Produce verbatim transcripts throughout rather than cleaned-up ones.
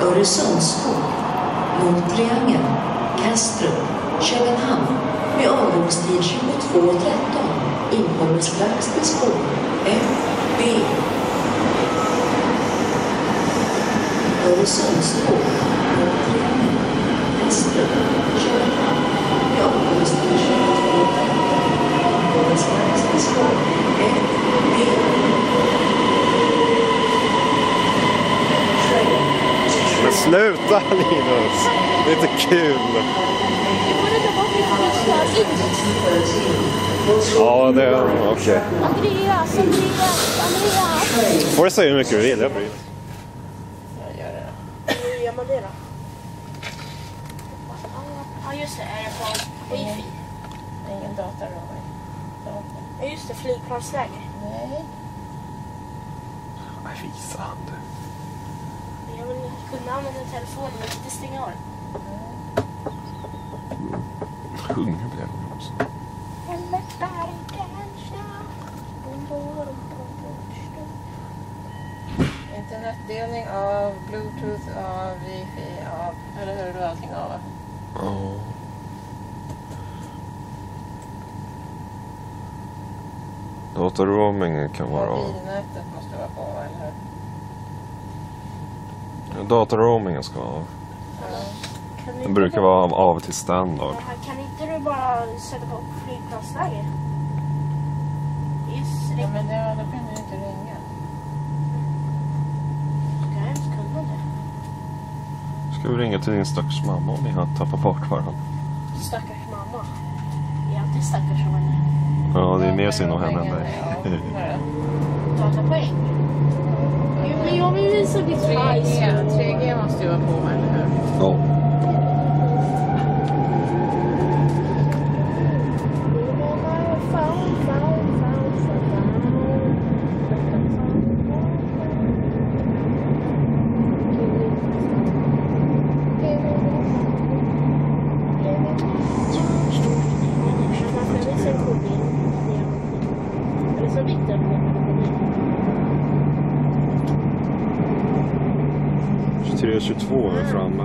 Öresundståg, Nordtriangeln, Kastrup, Köpenhamn med avgångstid tjugotvå tretton inkommer strax till spår F B. Öresundståg, Nordtriangeln, Kastrup, Köpenhamn med avgångstid tjugotvå tretton inkommer strax till spår F B. Men sluta Linus, det är inte kul. Ja, det är okej. Okay. Andreas, Andreas, Andreas. Får jag säga hur mycket du vill, jag bryr mig. Jag gör det. Hur gör man det då? Ja, just det. Är det på wifi? Ingen dator då. Ja, just det. Flygplansläge. Nej. Nej, visa han du. Jag vill kunna använda telefonen men inte stänga av. Hungrig blev jag också. Internetdelning av, Bluetooth av, wifi av, eller hör du allting av? Ja. Datorroamingen kan vara av. Mobilnätet måste vara på, eller hur? Datorroamingen ska vara av. Ja. Den brukar vara av, av till standard. Kan inte du bara sätta på flygplansläge? Yes, Ja, men det, då kan du inte ringa. Ska jag ens kunna det? Ska vi ringa till din stackars mamma om ni har tappat bort varandra? Stackars mamma. Jag är alltid stackars som henne. Ja, det är mer synd om henne än dig. Datapoäng? Jo, men jag vill visa ditt hajs. tre G måste ju vara på, eller hur? Ja. tjugotre tjugotvå är framme.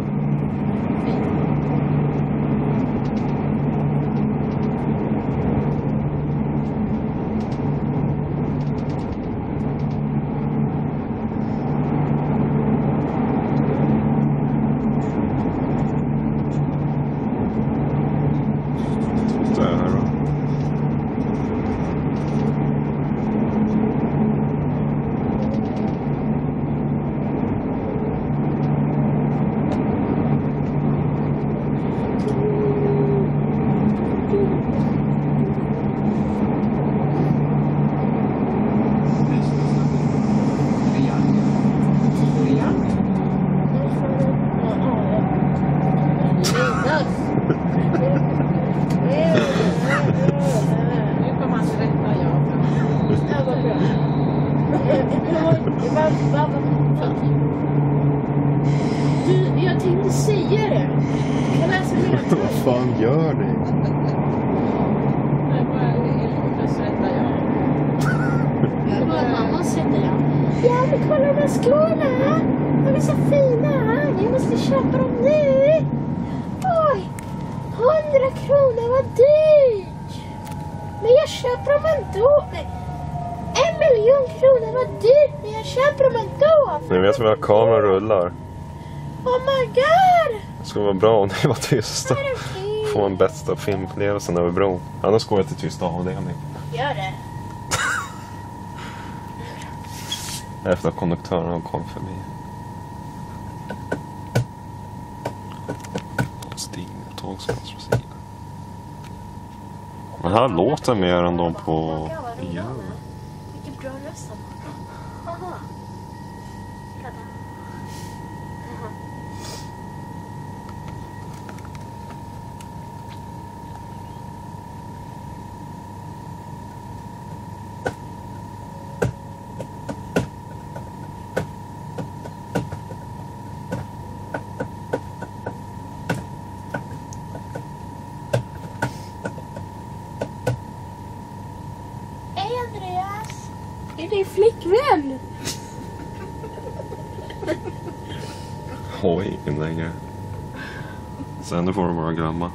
Du, jag tänkte säga det. Jag läser mina tal. Vad fan gör ni? Det var helt sätta jag. Det var mamma sätter jag. Ja, men kolla de här skorna. De är så fina. Jag måste köpa dem nu. Oj, hundra kronor, vad dyrt. Men jag köper dem ändå. Nej. En miljon kronor, vad dyrt. Men jag köper dem ändå. Ni vet väl att kameran rullar? Oh my god! Det skulle vara bra om ni var tysta. Få en bästa filmupplevelsen över bron. Annars går jag till tysta avdelning. Gör det. Efter att konduktören kom förbi. Stigtåg som är precis. Men här låter mer än de på igen. Vilken bra röst. Haha. Är det flickvän? har ingen längre. Sen nu får de bara glömma.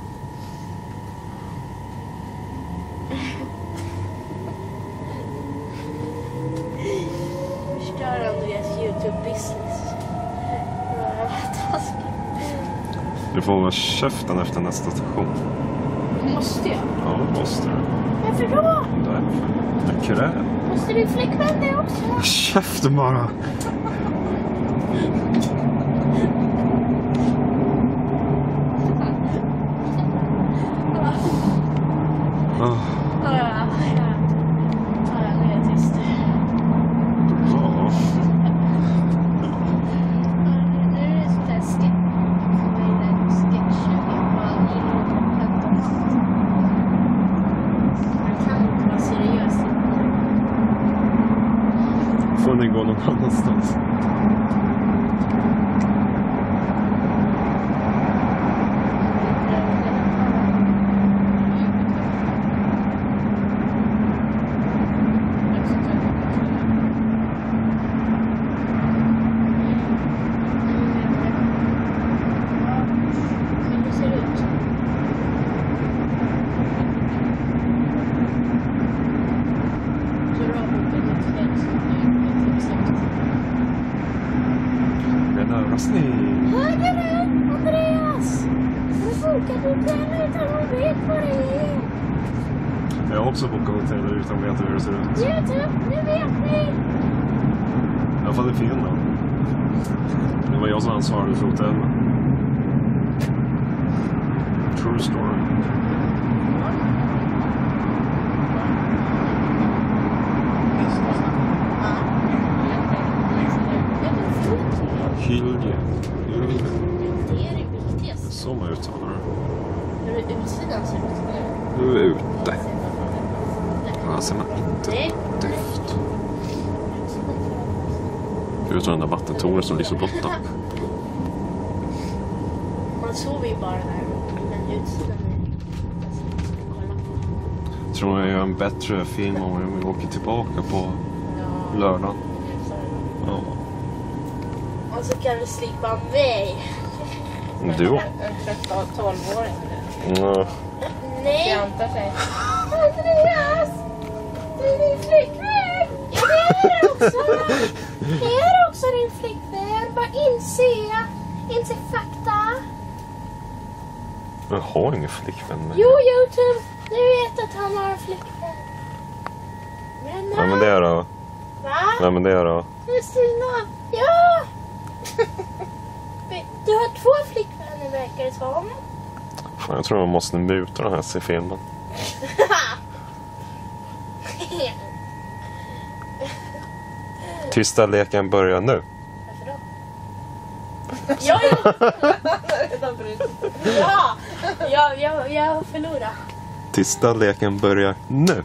Förstör Andreas YouTube-business. Vad taskigt. Du får vara käften efter nästa station. Måste jag? Ja, det måste du. Varför då? Därför. Jag kräver. Måste din flickvän det också? Käften bara. Oh. Ja, ja, ja. Ja, nu är jag tyst. Bra. Nu är det sånt här sketch. Vad är det? Sketch. Man kan inte vara seriös. Får ni gå någon annanstans? Hur ser det ut? Så du har bokat ett helt exakt. Det är överraskning. Hörde du, Andreas? Du har bokat hotell utan att veta vad det är. Jag har också bokat hotell utan att veta hur det ser ut. YouTube, nu vet ni. I alla fall i filmen. Det var jag som ansvarade för hotellet. True story. Hylje. Hylje. Det är det Det är viktigaste. så man uttalar det. Hur utsidan ser ut. Du är ute. Här ser man inte Nej. dyft. Förutom den där vattentornen som blir så blotta. Man sover ju bara där. Men utsidan är... Kolla på. Jag tror jag gör en bättre film om vi åker tillbaka på Ja. lördagen. Ja. Och så kan du slippa mig. Du då? En tretton tolv-åring. Ja. Nej. Fjantar sig. Andreas! Det är din flickvän! Ja, det är det också! Det är också din flickvän. Bara inse. Inse fakta. Jag har ingen flickvän med. Jo, YouTube. Du vet att han har en flickvän. Men, Ja, men det är då. Va? Ja, men det är då. Kristina. Ja! Du har två flickvänner, verkar det som. Fan, jag tror man måste muta den här i filmen. Tysta leken börjar nu. Varför då? Ja, ja. Ja, jag, jag, jag förlorar. Tysta leken börjar nu.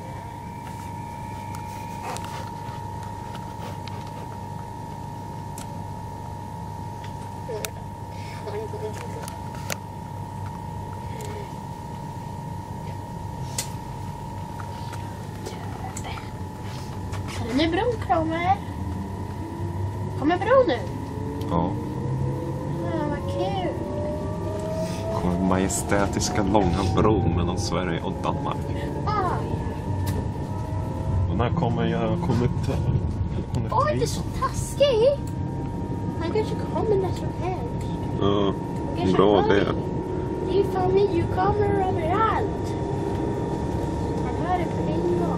Nu bron kommer. Kommer bron nu? Ja. Ja, vad kul. Kommer majestätiska långa bron mellan Sverige och Danmark. Oj, Och när kommer jag konnektör? Oj, det är så taskig. Han kanske kommer när som helst. Ja, Kanske bra hör det. dig. Det är ju familjekamera överallt. Han hör det på en gång.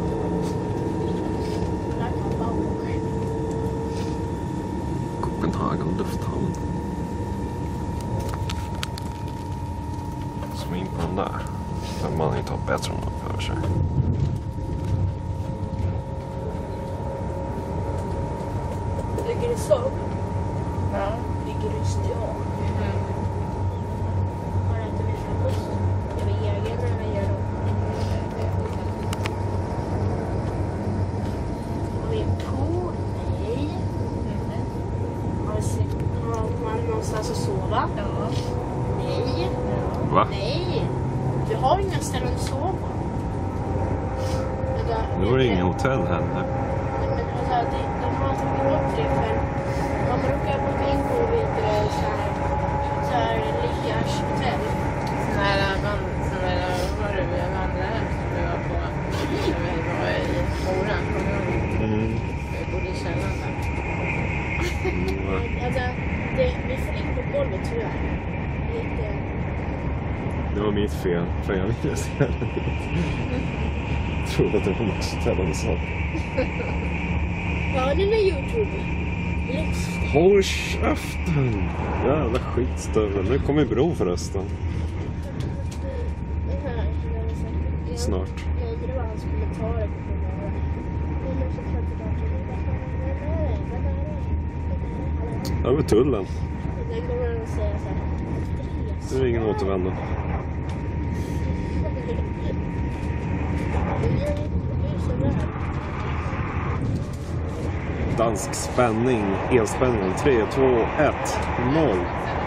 Där kan man bak. Copenhagen lufthamn. Så in på den där. Men man inte har bättre än man för sig. Ligger det så? Ja. Ligger det stå? Har inte med frukost? Jag vill egen eller vad gör de? Har vi en pool? Nej. Har vi se- har man någonstans att sova? Ja. Nej. Va? Nej. Vi har inga ställen att sova. Eller- Nu är det ingen hotell heller. Men alltså, det, de har tagit bort det för man brukar boka in på vid det så här Alltså, det, vi får ligga på golvet tror jag. Lite... Det var mitt fel, för jag ville se det. Jag trodde att det var något ställande sak. Ja, den är YouTube. Läx. Håll käften! Jävla skitstövel. Nu kommer bro förresten. Den här, den är säkert... Snart. Jag undrar vad hans kommentarer kommer att vara. Men jag får klart tillbaka. Över tullen. Den kommer att säga så här. Det är ingen återvändo. Dansk spänning. Elspänning. tre, två, ett, noll.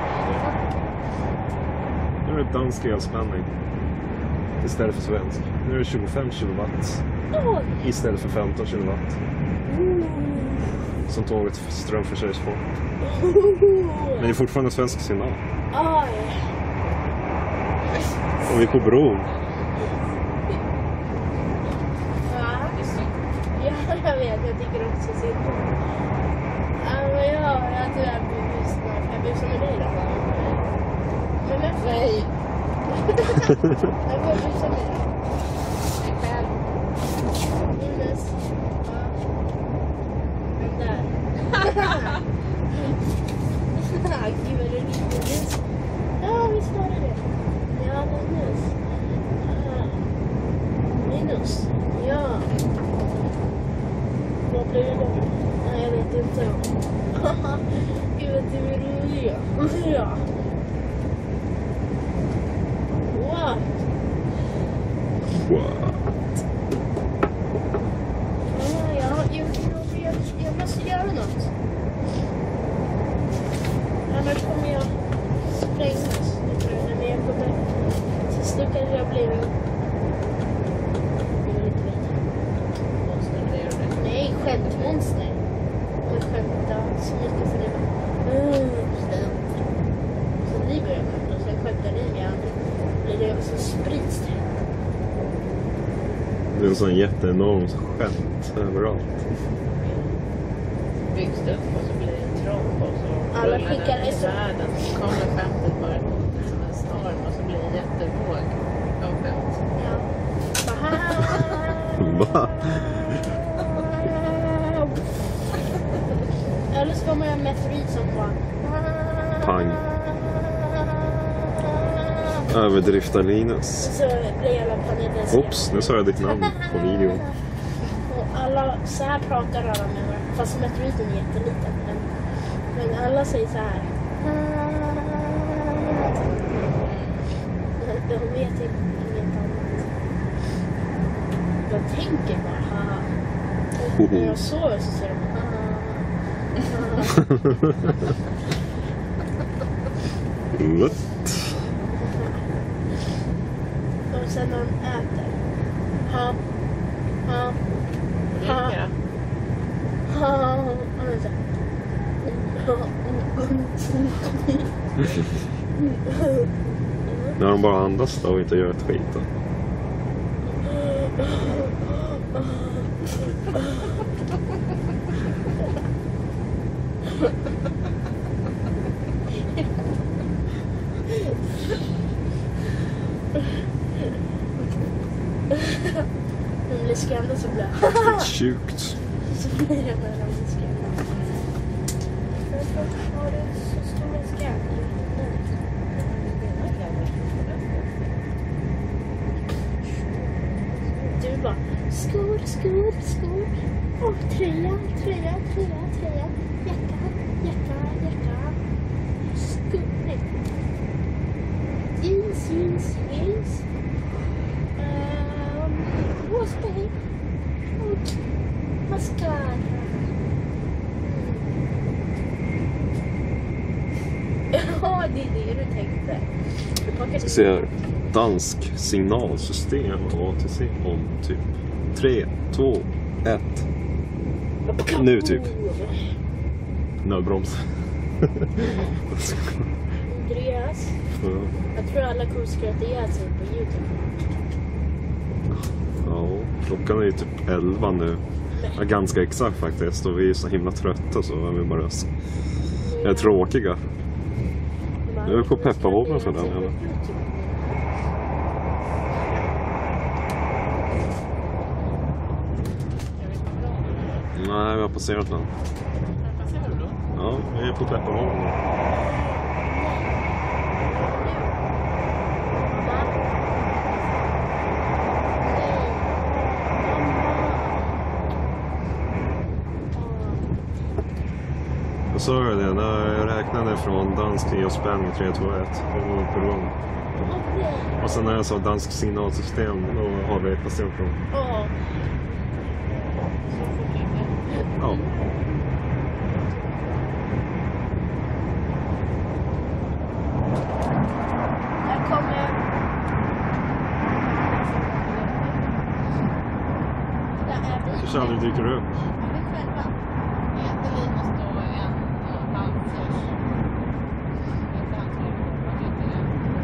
Nu är det dansk elspänning. Istället för svensk. Nu är det tjugofem kilowatt. Istället för femton kilowatt. Som tåget strömförsäljs på. Men det är fortfarande svensk signal. Och vi är på bron. Ja, jag vet. Jag tycker också synd om. Ja, men ja, jag tror jag blir busnad. Jag busar med dig då. Men men nej. Jag går busa med dig. Jag själv. Ines. Ja. Den där. Gud vad det är Linus. Ja, visst var det det. Ja, Linus. Linus. Ja. Vad blir det då? Nej, jag vet inte. Gud vad du är rolig. Ja. What? What? Ja, ja, jag, jag, jag måste göra något. Annars kommer jag sprängas. Men jag kommer... Till slut kanske jag blir... Jag vill inte veta. Nej, skämtmonster. Jag skämtar så mycket så det bara... Mm, så ni börjar skämta och sen skämtar ni med andra. Blir det också sprids det. Det är en sån jätteenormt skämt överallt. Byggs det upp och så blir det trång och så Alla rullar skickar den i S M S. världen. Så kommer skämtet bara som en storm och så blir det jättevåg av skämt. Ja. Va? Eller så kommer jag med meteorit som bara... Pang. Överdriftar Linus. Så blir hela planeten så. Oops, nu sa jag ditt namn på videon. Och alla, så här pratar alla med varandra. Fast meteoriten är jätteliten. Men, men alla säger så här. De vet inget annat. Jag tänker bara haha. Och när jag sover så säger de haha. What? Och sen när de äter. Ha. Ha. Ha. Ja. Ha. Och så här. När de bara andas då och inte gör ett skit då. De blir skrämda så blir jag. Sjukt. Så blir det när de blir skrämda. Varför har du så stora skräm? Du bara, skor, skor, skor. Och tröja, tröja, tröja, tröja. Jacka, jacka, jacka. Skor, nej. Jeans, jeans, jeans. Um, hårspray. Och mascara. Ja, det är det du tänkte. Jag ser dansk signalsystem A T C om typ tre, två, ett. Nu typ. Nödbroms. Andreas. Ja. Jag tror alla kommer skratta ihjäl sig på YouTube. Ja, klockan är ju typ elva nu. Ja, ganska exakt faktiskt. Och vi är så himla trötta så vi bara... är tråkiga. Nu är vi på pepparhoven för den eller? Nej, vi har passerat den. Ja, vi är på pepparhoven. Jag sa det när jag räknade från dansk till spänning tre två ett på gång. Och sen när jag sa dansk signalsystem då har vi passerat den. Ja. Ja. Här kommer... Där är vi. Så känner du dyker upp. Är vi själva? Jättelin måste stå en och halv fjärs. Ett antal. Vad heter det?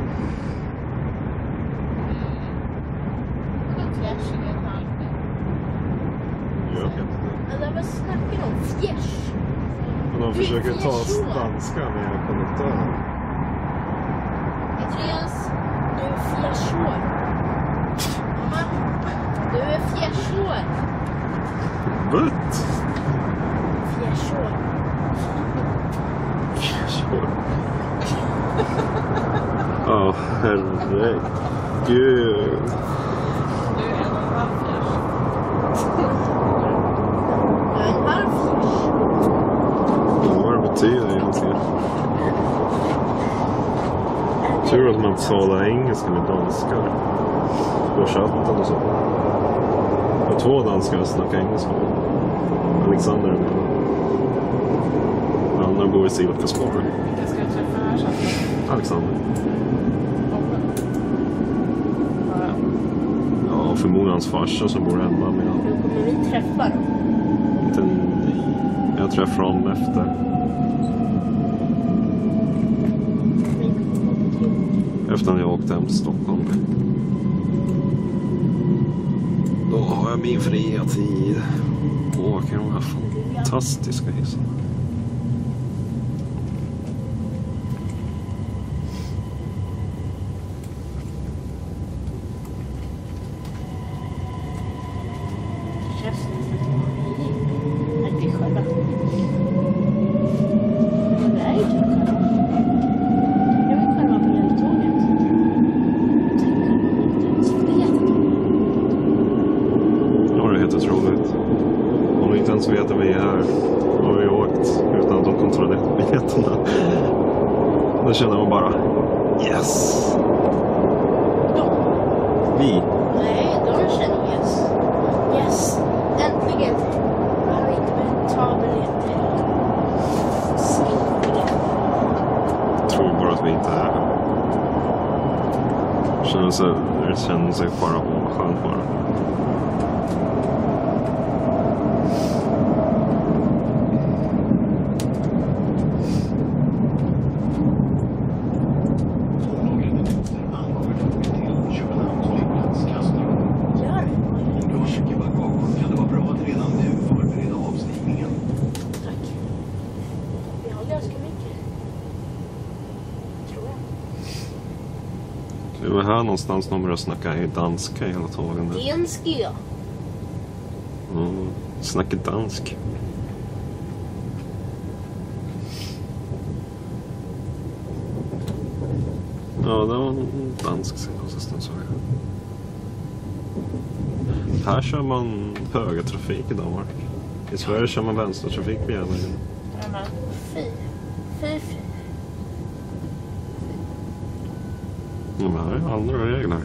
En fjärs eller en halv. Jag vet inte. Eller vad snackar de om? Fjärs? Men de försöker ta oss danska med konduktören. Andreas, du är fjärsår. Mamma, du är fjärsår. What? Fjärsår. Fjärsår. Ja, herregud. Du är en och en halv fjärs. Jag är en halv fjärs. Vad det betyder egentligen. Tur att man inte talar engelska med danskar. På chatten och så. Jag har två danskar som snackar engelska. Alexander och min. Andra bor i Silkeborg. Vilka ska jag träffa här sen? Alexander. Bara. Ja, förmodligen hans farsa som bor hemma med honom. Nu kommer vi träffa dem. Inte nej. Jag träffar honom efter. Efter när jag åkte hem till Stockholm. Då har jag min fria tid. Och åker de här fantastiska hissarna. Det känns nästan att vi är själva. Men vi är ju typ själva. Jag är själva på hjälptåget. Tänk om man inte ens vet. Ja, det är helt otroligt. Om du inte ens vet att vi är här har vi åkt utan att de kontrollerar biljetterna. Då känner man bara yes. Vi. Nej, de känner yes. Yes, äntligen. Jag har inte behövt ta biljetter. Skrivningen. Tror bara att vi inte är här. Känner sig, det känner sig bara skönt bara. Gör det. Om du har mycket bagage kan det vara bra att redan nu förbereda avstigningen. Tack. Vi har ganska mycket. Tror jag. Det var här någonstans de började snacka i danska hela tågen. Danska. Mm, snackar dansk. Ja, det var en dansk signalsystem. Här kör man högertrafik i Danmark. I Sverige kör man vänstertrafik på järnvägen. Fy. Fy, fy. Ja, men här är andra regler.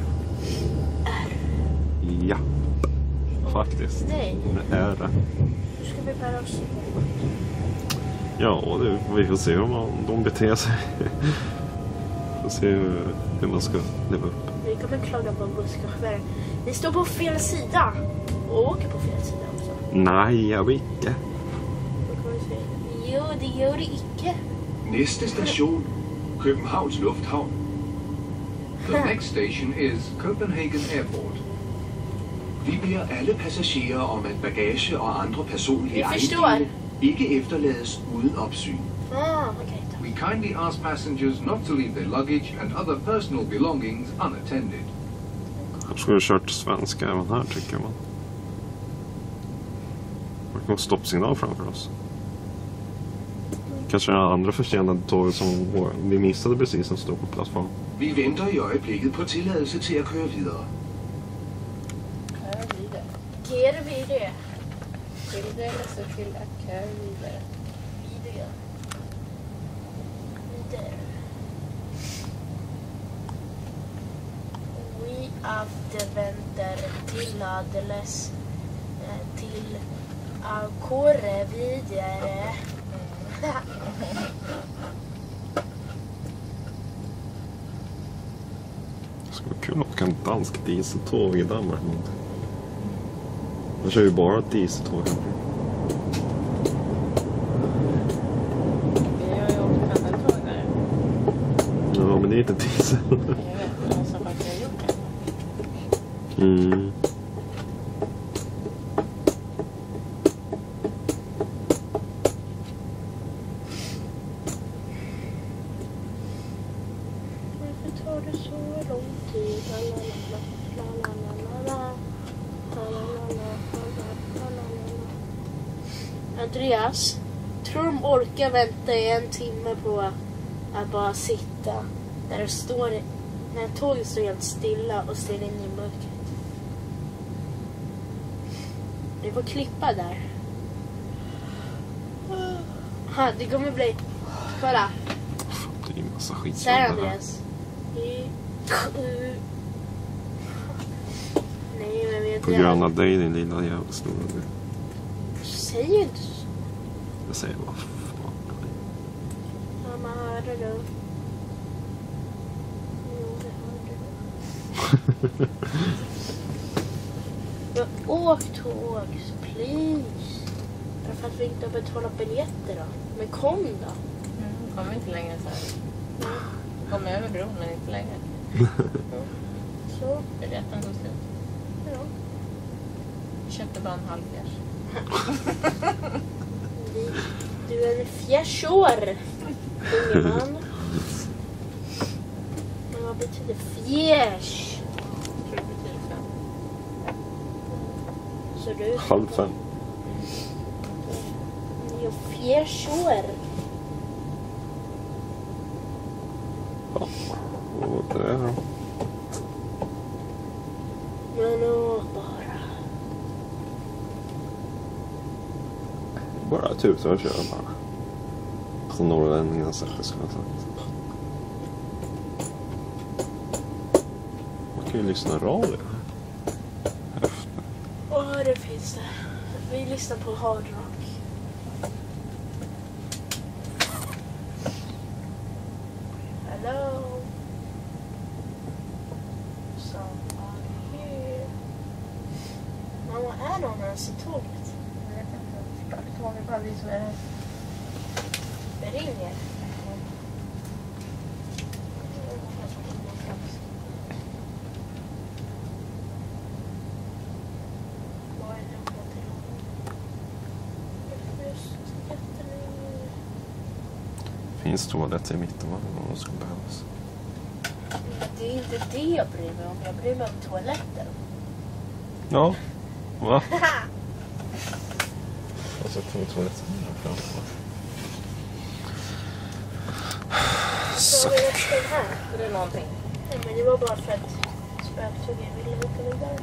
Ja, faktiskt. Nej. Det är det. Hur ska vi bära oss? Ja, det, vi får se om de beter sig. Vi får se hur, hur man ska leva upp. Vi kommer klaga på busschauffören. Ni står på fel sida. Och åker på fel sida också. Nej, jag vet inte. Då kommer vi säga, jo, det gör det icke. Næste station, Københavns Lufthavn. The next station is Copenhagen Airport. Vi beder alle passagerer om at bagage og andre personlige Vi forstår. ejendele ikke efterlades uden opsyn. Ah, okej då. We kindly ask passengers not to leave their luggage and other personal belongings unattended. Jag skulle ha kört svenska även här tycker man. Det kan vara stoppsignal framför oss. Kanske den andra försenade tåget som vi missade precis som stod på plattform. Vi venter i øjeblikket på tilladelse til at køre videre. Kör vidare. Kör vidare. Tilldelelse till att köra vidare. Vidare. Vidare. Vi återvänder tillåtelse eh, till att köra vidare. Det skulle vara kul att åka en dansk dieseltåg i Danmark. Jag kör ju bara ett dieseltåg. Vi har ju åkt pendeltåg där. Ja, men det är inte diesel. Jag vet, men jag sa bara att jag har gjort det. Mm. Varför tar det så lång tid? La, la, la, la, la, la, la, la. La, la, la, la, la, la, la, la. Andreas, tror de orkar vänta i en timme på att bara sitta där det står, när tåget står helt stilla och ser in i mörkret? Vi får klippa där. Ha, det kommer bli... Kolla. Det är en massa skit. Så här, Andreas. Nej, men vet På jag... grund av dig, din lilla jävla stora. Säg inte så. Jag säger vad fan. Mamma, hörde du? Jo, det hörde du. Men åk tåg, please. Därför att vi inte har betalat biljetter då. Men kom då. Mm, kommer inte längre så här. Kom över bron, men inte längre. Så, Biljetten tog slut. ja. Jag köpte bara en halv fjärs. Du är en fjärsår, unge man. Men vad betyder fjärs? Jag tror det betyder fem. Så du... Halv fem. Ni är fjärsår. Ja, och det är det. Men åh, bara. Bara tuta och köra bara. Som norrlänningarna säger skulle jag sagt. Man kan ju lyssna radio. Efter. Åh, det finns det. Vi lyssnar på hard rock. Hello. Somebody here. Men vad är de ens i tåget? Jag vet inte. Tåget bara vi som är här. Det ringer. Vad är det för telefon? Just jättelänge. Finns toaletter i mitten va? Om de skulle behövas. Det är inte det jag bryr mig om. Jag bryr mig om toaletten. Ja. Va? Och så tar vi toaletten här framför. Så har vi resten här. Så det är någonting. Nej, men det var bara för att spöktuggen ville åka vidare.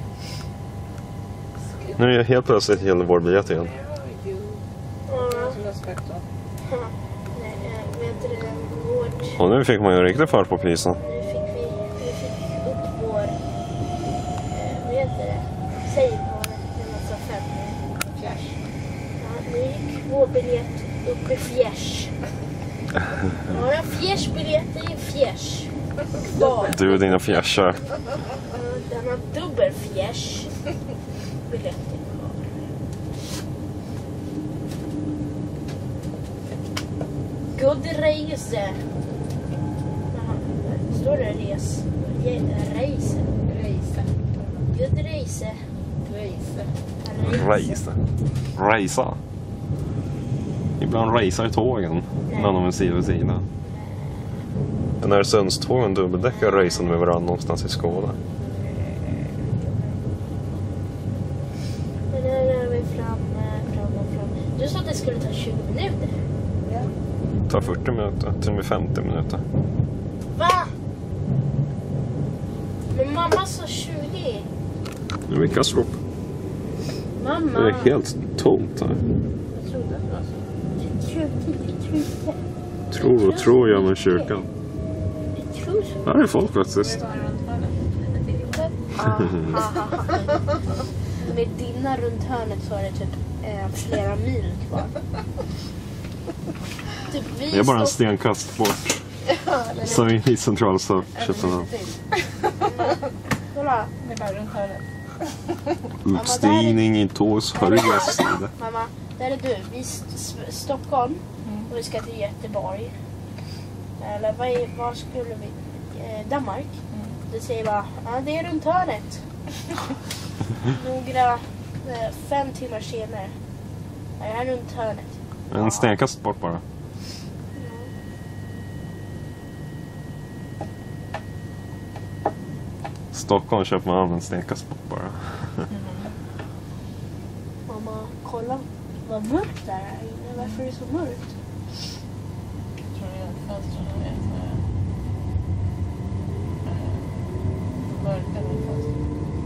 Nu är jag helt plötsligt hela vår biljett igen. Jo. Ja. Som du har spökt då. Nej, jag vet inte det. Vårt... Och nu fick man ju riktigt fart på priserna. Nu fick vi, vi fick upp vår... Eh, vad heter det? Säg vad det är. Massa fem. Fjärs. Ja, nu gick vår biljett upp i fjärs. Ja, en fjärsbiljett är en fjärs. Kvar. Du och dina fjärsar. Den har dubbel fjärs. Biljetten kvar. God resa. Jaha, står det res? Resa. Reise. God resa. Reise. Resa. Resa. Ibland racear tågen när de är sida vid sida. Den här Sundstågen dubbeldäckar raceade med varandra någonstans i Skåne. Men nu är vi fram, fram och fram. Du sa att det skulle ta tjugo minuter. Ja. Det tar fyrtio minuter, till och med femtio minuter. Va? Men mamma sa tjugo. Nu vi kastar upp. Mamma. Det är helt tomt här. Jag trodde det var så. Jag trodde, jag trodde. Tror och tror jag med kyrkan. Jag tror så. Här är folk faktiskt. Det var runt hörnet. Lite till. Med dina runt hörnet så är det typ eh, flera mil kvar. Typ vi Det är bara en stopp- stenkast bort. Så vi i centralstad. Köpenhamn. Kolla, Det är bara runt hörnet. Utstigning i Tås Hörjas sida. mamma, där är du. Vi är st- s- Stockholm och vi ska till Göteborg. Eller vad, är, vad skulle vi? Eh, Danmark. Det säger bara, ja det är runt hörnet. Några eh, fem timmar senare. Det är runt hörnet. En stenkast bort bara. Stockholm köper man en stenkast bort bara. Mamma, kolla vad mörkt det är här inne. Varför är det så mörkt? Jag tror det är fönstren är mörka med fönstren.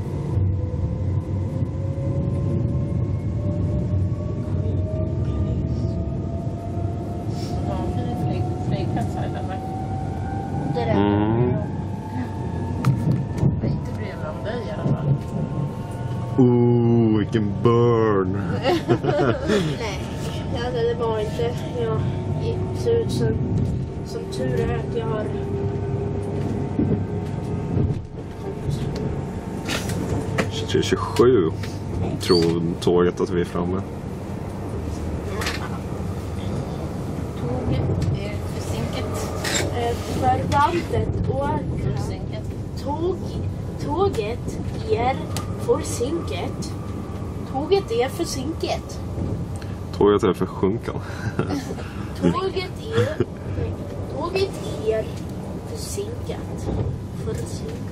Ja, fin flyg, flygplats här i Danmark. Det är det. Mm. Jag är inte bryr mig om dig i alla fall. Ooh, vilken burn. Nej, alltså det var inte. Jag ser ut som, som tur är att jag har... tjugo tjugosju tror tåget att vi är framme. Tåget är försinkat. Eh, förbandet åker. Försinkat. Tåg, tåget är försinkat. Tåget är försinkat. Tåget är försjunkan. Tåget är... nej, Tåget är försinkat. Försinkat.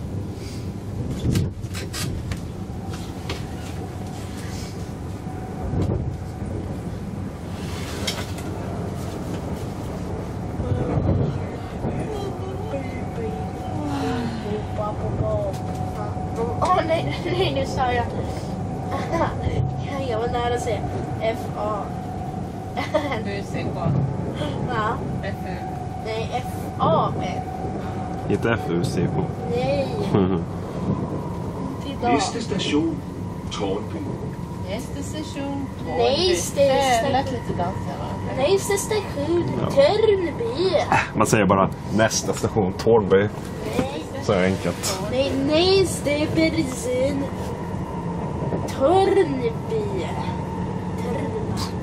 Åh nej, nej, nu sa jag. Jag var nära att säga F A. U C K. Ja, F U. nej, F A. Inte F U C K. Nej, inte idag. Næste station, Tårnby. Nästa station. Nästa Det lät station. lite dansiga va? Nästa station, Törnby. Man säger bara nästa station, Tårnby. Nej, Så enkelt. nej, nästa bensin. Törnby. Törnby.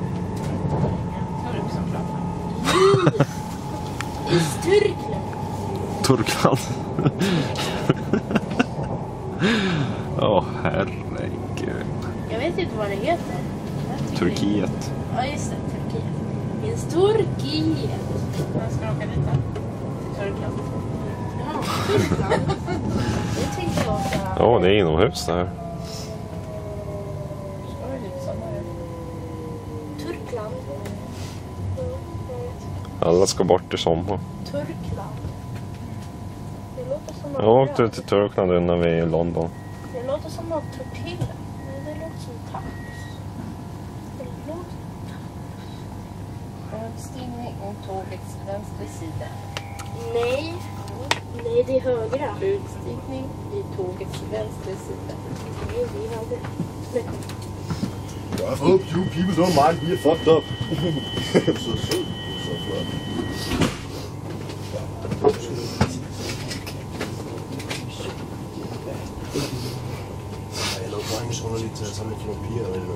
Turk som pratar. I Turkland. Turkland. Åh, oh, herregud. Jag vet inte vad det heter. Turkiet. Ja, just det. Turkiet. Finns Turkiet. När ska du åka dit då? Till Turkland. Ja, Turkland. Det tänkte jag åka. Ja, det är inomhus där. Ska du dit sommar? Turkland. Alla ska bort i sommar. Turkland. Det låter som Jag åkte till Turkland när vi är i London. Det låter som något tortilla. Nej, det låter som tax. Det låter... Utstigning om tågets vänstra sida. Nej. Nej, det är högra. Utstigning i tågets vänstra sida. Nej, det är högra. Nej. I hope you people don't mind being fucked up. Så sød. Så flot. Jeg lavede drengsunderligt til sammen med nogle piger. Eller?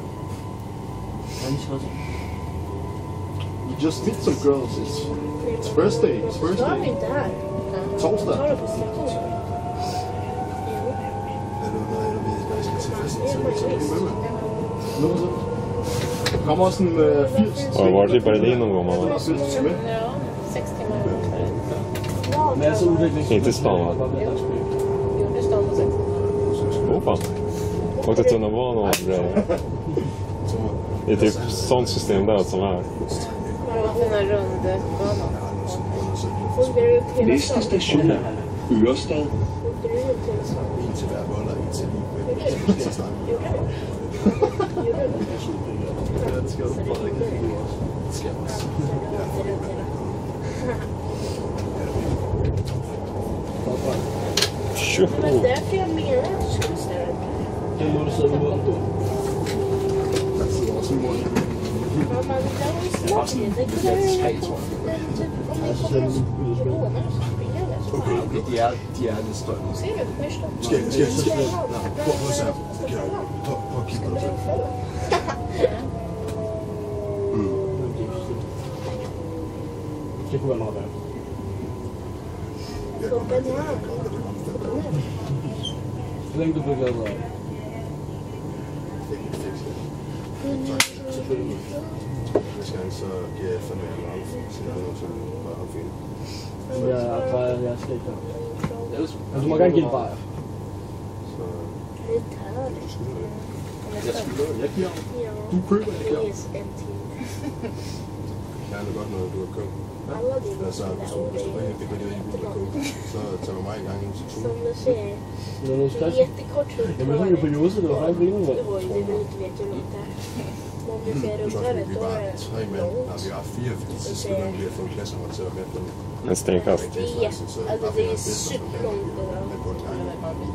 You just meet some girls. It's, it's first day. It's first Då är vi day. inte här. Torsdag. Då är det på stationen. Jo. Er du, når jeg skal til festen, så er det ikke med mig. Nå, så. kommer også en uh, firs. Har du varit i Berlin någon gång, mamma? Ja, sex timmar ungefär. Masse udvikling. Inte i stan, va? Gjorde stan på sex timmar. Åh fan. Åkte tunnelbana och grejer. Det är typ sånt system där som här. Man får den här rundbanan. Åkte du ut hela Næste stan? station er Ørestad. Åkte du ut hela stan? En til hver boller, en til lige. Så snart. Gjorde du? Gjorde du? Ja, det skal du bare ikke. Det skal jeg også. Ja, for det er Tjo! Men därför jag menar att du skulle ställa upp. det må du sidde ude. Der sidder også en mål. Mamma, det där var ju smart. Det kunde du ju ha fått. Men typ om det kommer rånare så springer det. Okay, okay, de er, de er lidt støj. Ser du? Först då. Skal jeg, skal jeg, skal jeg, nej, prøv, prøv at se. Kan jeg, prøv, prøv at kigge på dig selv. Det kunne være meget værd. Jeg kan godt mærke, at jeg kommer til omstændighed. Så længe du bliver glad af. Fik en fix. Selvfølgelig. Næste gang, så giver jeg fandme en alarm, så jeg er nødt til at bare have fint. Jeg fejrer, jeg skal ikke der. Men du må gerne give en bajer. Så Det tar det. du skylder det. Jag skylder, jeg giver. Ja. Du køber, jeg giver. Det är en till. Jeg er godt noget, du har købt. Alla dina Altså, hvis du, hvis du ringer til Bækkeri i Bibel og køber, så tager du mig i gang ind til to. Som du ser. Det er noget Det är skrift. jättekort runt Jamen, jeg er på Jose, det var faktisk rimelig godt. Oj, det vet, du vet ju långt där. Om du ser Du runt tror, där, vi då var är tre mænd. det Nej, vi har fire, fordi så skal man lige få klassen til at være med på den. En stenkast. Det är jätte... Alltså det är superlångt det där. Med på en gang.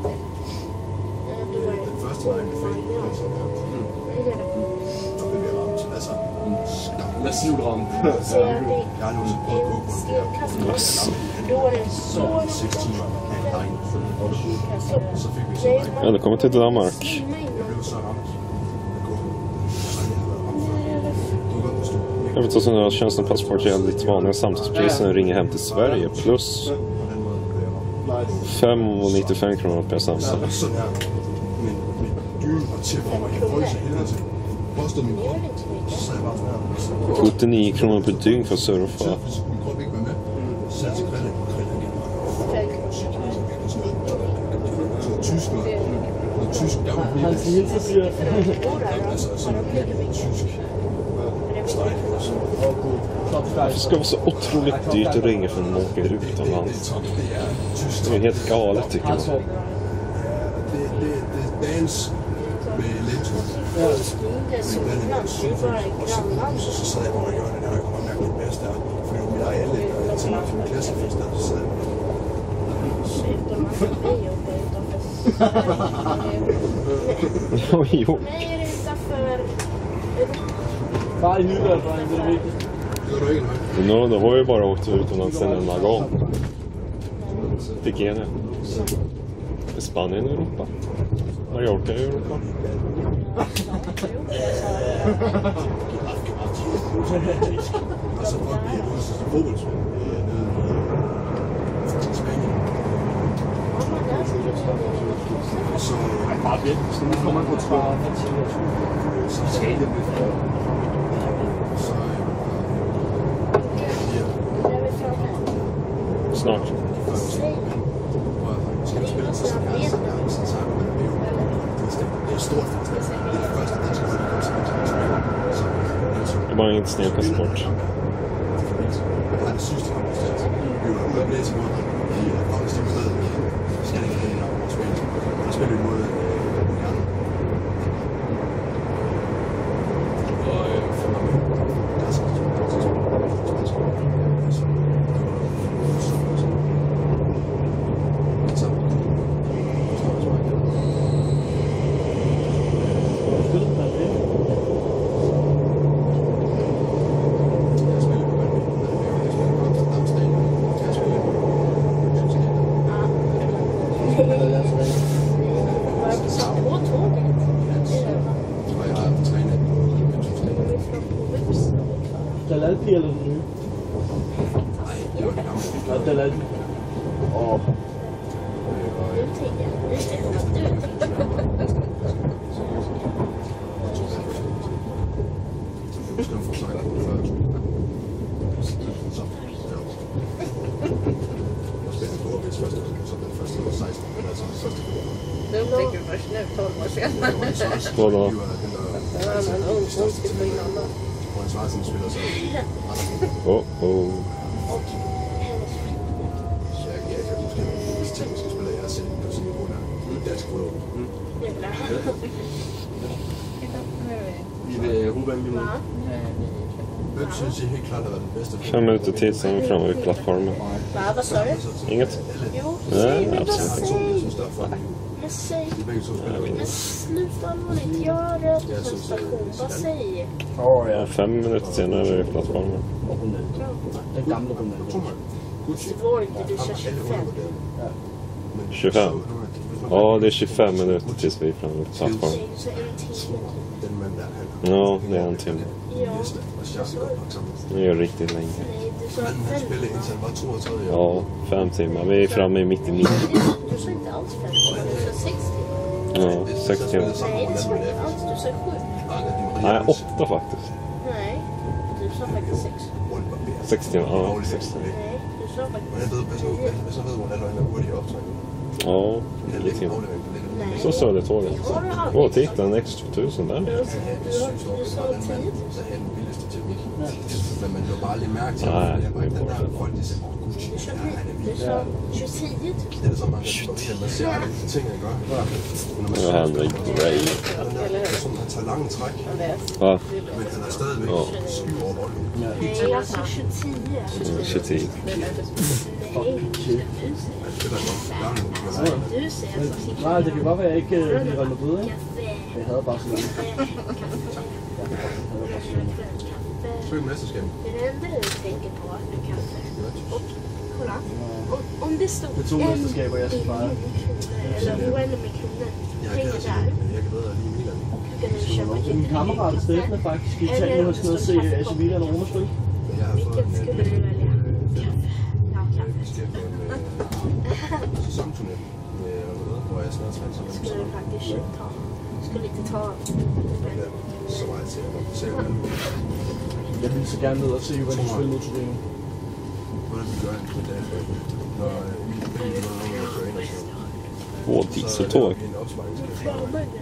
Du var Den første gang, vi fik, det var sådan her. Så blev vi ramt. Altså, skam. Massivt ramt. Så jag fick Jeg har nu så prøvet at gå på den her. stenkast. Då var det så långt. seks timer af en dreng. Så fik vi så Nej, dreng. Ja, du kommer till Danmark. simma Jeg innan. blev så ramt. Jeg går. Jeg har aldrig været ramt før. Du kan godt forstå. Jag vet att sådana tjänstepassport är lite vanliga. Samtalspriserna ringer hem till Sverige. Plus På den måde blev jeg ramt. fem komma nittiofem kronor per samtal. Så sådan her. Med, med dyne og til for mig. Jeg frøs af helvede til. Påstod min krop. Så sad jeg bare sådan her. sjuttionio kronor per dygn för att surfa. Så min krop ikke var med. Så sad jeg til grillen og grillede igen. Så tysk noget. Noget tysk. Jeg var Han siger til siger. altså sådan tysk. Steg. Det ska vara så otroligt dyrt att ringa för att åka utomlands. Det är helt galet tycker jag. Det, det, det er dans med elektro. Det är så ibland. Det är bara grannar. Så, så sad jeg bare og gjorde det der, og jeg kunne mærke det bedste der. Fordi det var mit eget anlæg, og jeg tænkte mig til min klassefest der, så sad jeg bare. Utan att vi jobbar utanför. Jo, jo. Nej, är det utanför? Bare i Nydland, dreng, det er det vigtigste. Det var du ikke nok. Nå, då har vi bara åkt utomlands en enda gång. Till Kenya. Spanien i Europa. Mallorca i Europa. Og så godt blive ude til fodboldsmænd nede i Spanien. Så Bare vildt. Så nu kommer man på tredive timer. så skal jeg med for. Så Snart. skal vi spille til sådan her, så der så tager vi med jo. Det er stort faktisk. Det er det første danske hold, der kommer til at spille. Det var inget stenkastsport. Det er det sygeste kamp, vi har været ude at blæse imod ham. I Kongens Team stadigvæk. Så skal det ikke have en af spil. Der spiller vi imod Jan. Og for mig, der er sådan et Dalalpi eller den nye? Ja, Dalalpi. Åh. Vadå? Det var en ung ondskefull mamma. Och en svart som spelar så. Oh, oh. Ja, jag kan huska att jag ska spela jag sen på sin nivå där. Dansk fodbold. Vi vil hovedvælge nu. Hvem synes I helt klart har været den bedste? Fem minuter till sen är vi framme vid plattformen. Va, vad sa du? Inget? Jo, Nej, men vad absolut. säg? synes, der er for Men säg. De begge to spiller jo. Men sluta allvarligt. Jag har rört på en station. Vad säg? Åh ja. Ja, fem minuter senare är vi vid plattformen. Og Ronaldo. Den gamle Ronaldo. Var inte du kör tjugofem? tjugofem? Ja, det är tjugofem minuter tills vi är framme vid plattformen. Så en timme. Den mand der, han Ja, det är en timme. Ja. næste og Charles godt nok sammen. Det är riktigt länge. Nej, du sa Han, han fem. spillede indtil han var toogtredive år. Ja, fem timmar. Vi är framme i mitt i mitt. Du sa inte alls fem. Du sa sex timmar. Ja, sex timmar. Nej, det sa inte alls. Du sa sju. Nej, åtta faktiskt. Nej, du sa faktiskt sex. Sex timmar, ja. Sex timmar. Nej, du sa Men faktiskt jeg ved, hvad så, hvad så ved Ronaldo, han er hurtigt optræk. Ja, Han nio lægger en timmar. aflevering på lidt. nej. Så Södertåget. Har du Åh, aldrig titta, en X två tusen där. Du, Han er du, sygt du sa den mand, tio. der havde den billigste teknik. Men man lå bare lige mærke til, Nej, at jeg var det er den der fortsat. folk, de siger, åh, Gucci, Du sa, ja, han er du vild. sa tjugo tio. Det er det så mange, der man ser alle de ting, han gør. Når man Nu är han Henrik Bray. den der person, han tager lange træk, Va? men han er stadigvæk Ja. sky over bolden. Nej, jag sa tjugo tio. tjugo. Nej, Han spiller nok langt. du säger så sitter Nej, det kan godt være, at jeg ikke øh, bliver Real Madrid, ikke? kaffe. Jeg havde Barcelona. Så er det mesterskab. Det är det enda du tänker på med kaffe. Och kolla, om, om det stod Det er to mesterskaber, jeg skal fejre. eller O L med kronor, Jeg har pengar glædet där, sig, men jeg kan bedre lige Milan. kan du köpa Så min kammerat Stefan faktisk i Italien har sådan noget se A C Milan og Roma spil. Men jeg har fået Vilket en skulle du välja? Kaffe. Ja, kaffe. vi skal på en øh, sæsonturné med Røde, hvor jeg snart skal til Skulle du faktiskt ta. Skulle inte ta. så meget til at se, hvordan Jeg ville så gerne ned og se, hvad de spiller mod Torino. hvordan vi gør en dag efter. Når vi er på en måde, når vi kører ind og så. Två dieseltåg. En opsparingsskab.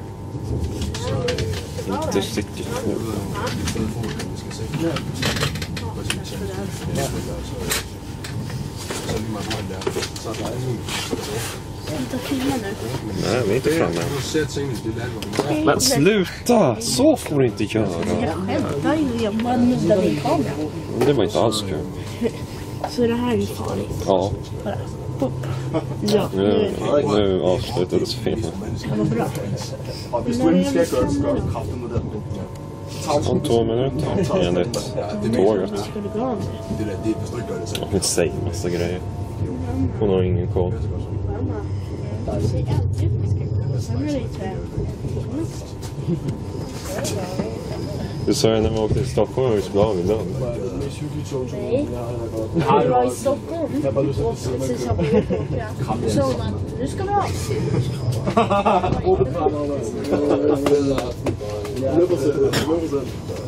Intercity två. Jeg ved, at det er fede fodbold, vi skal se. Ja. Hvor skal vi tage det? Det er spiller, og så så lige meget hvor han der. Så er der ingen, så er det så. Sluta filma nu. Nej, vi är inte framme. Du ser tingene, det er der, hvor man Men sluta! Så får du inte göra. Jag skämtar ju, jag bara nuddar min kamera. Det var inte alls kul. Så det här är farligt. Ja, Ja, nu, nu avslutades filmen. det var bra. Og hvis du Når ikke jag skal vill gøre det, så gør stanna du då. kraften med den. Om två minuter enligt tåget. Ska du gå av nu? det der, det er, hvis du ikke gør det, så Hon säger massa grejer. Hon har ingen koll. Mamma, du säger alltid att vi ska gå. Sen är det inte en timme. Du sa ju när vi åkte till Stockholm att vi skulle av idag. Det var det mest hyggelige togtur, Nej. jeg har været. Vi var i Stockholm Jeg har bare lyst til och at sidde med precis hoppade upp och åka. Så hon att nu ska vi av. Råbe fremover. hundrede procent. hundrede procent.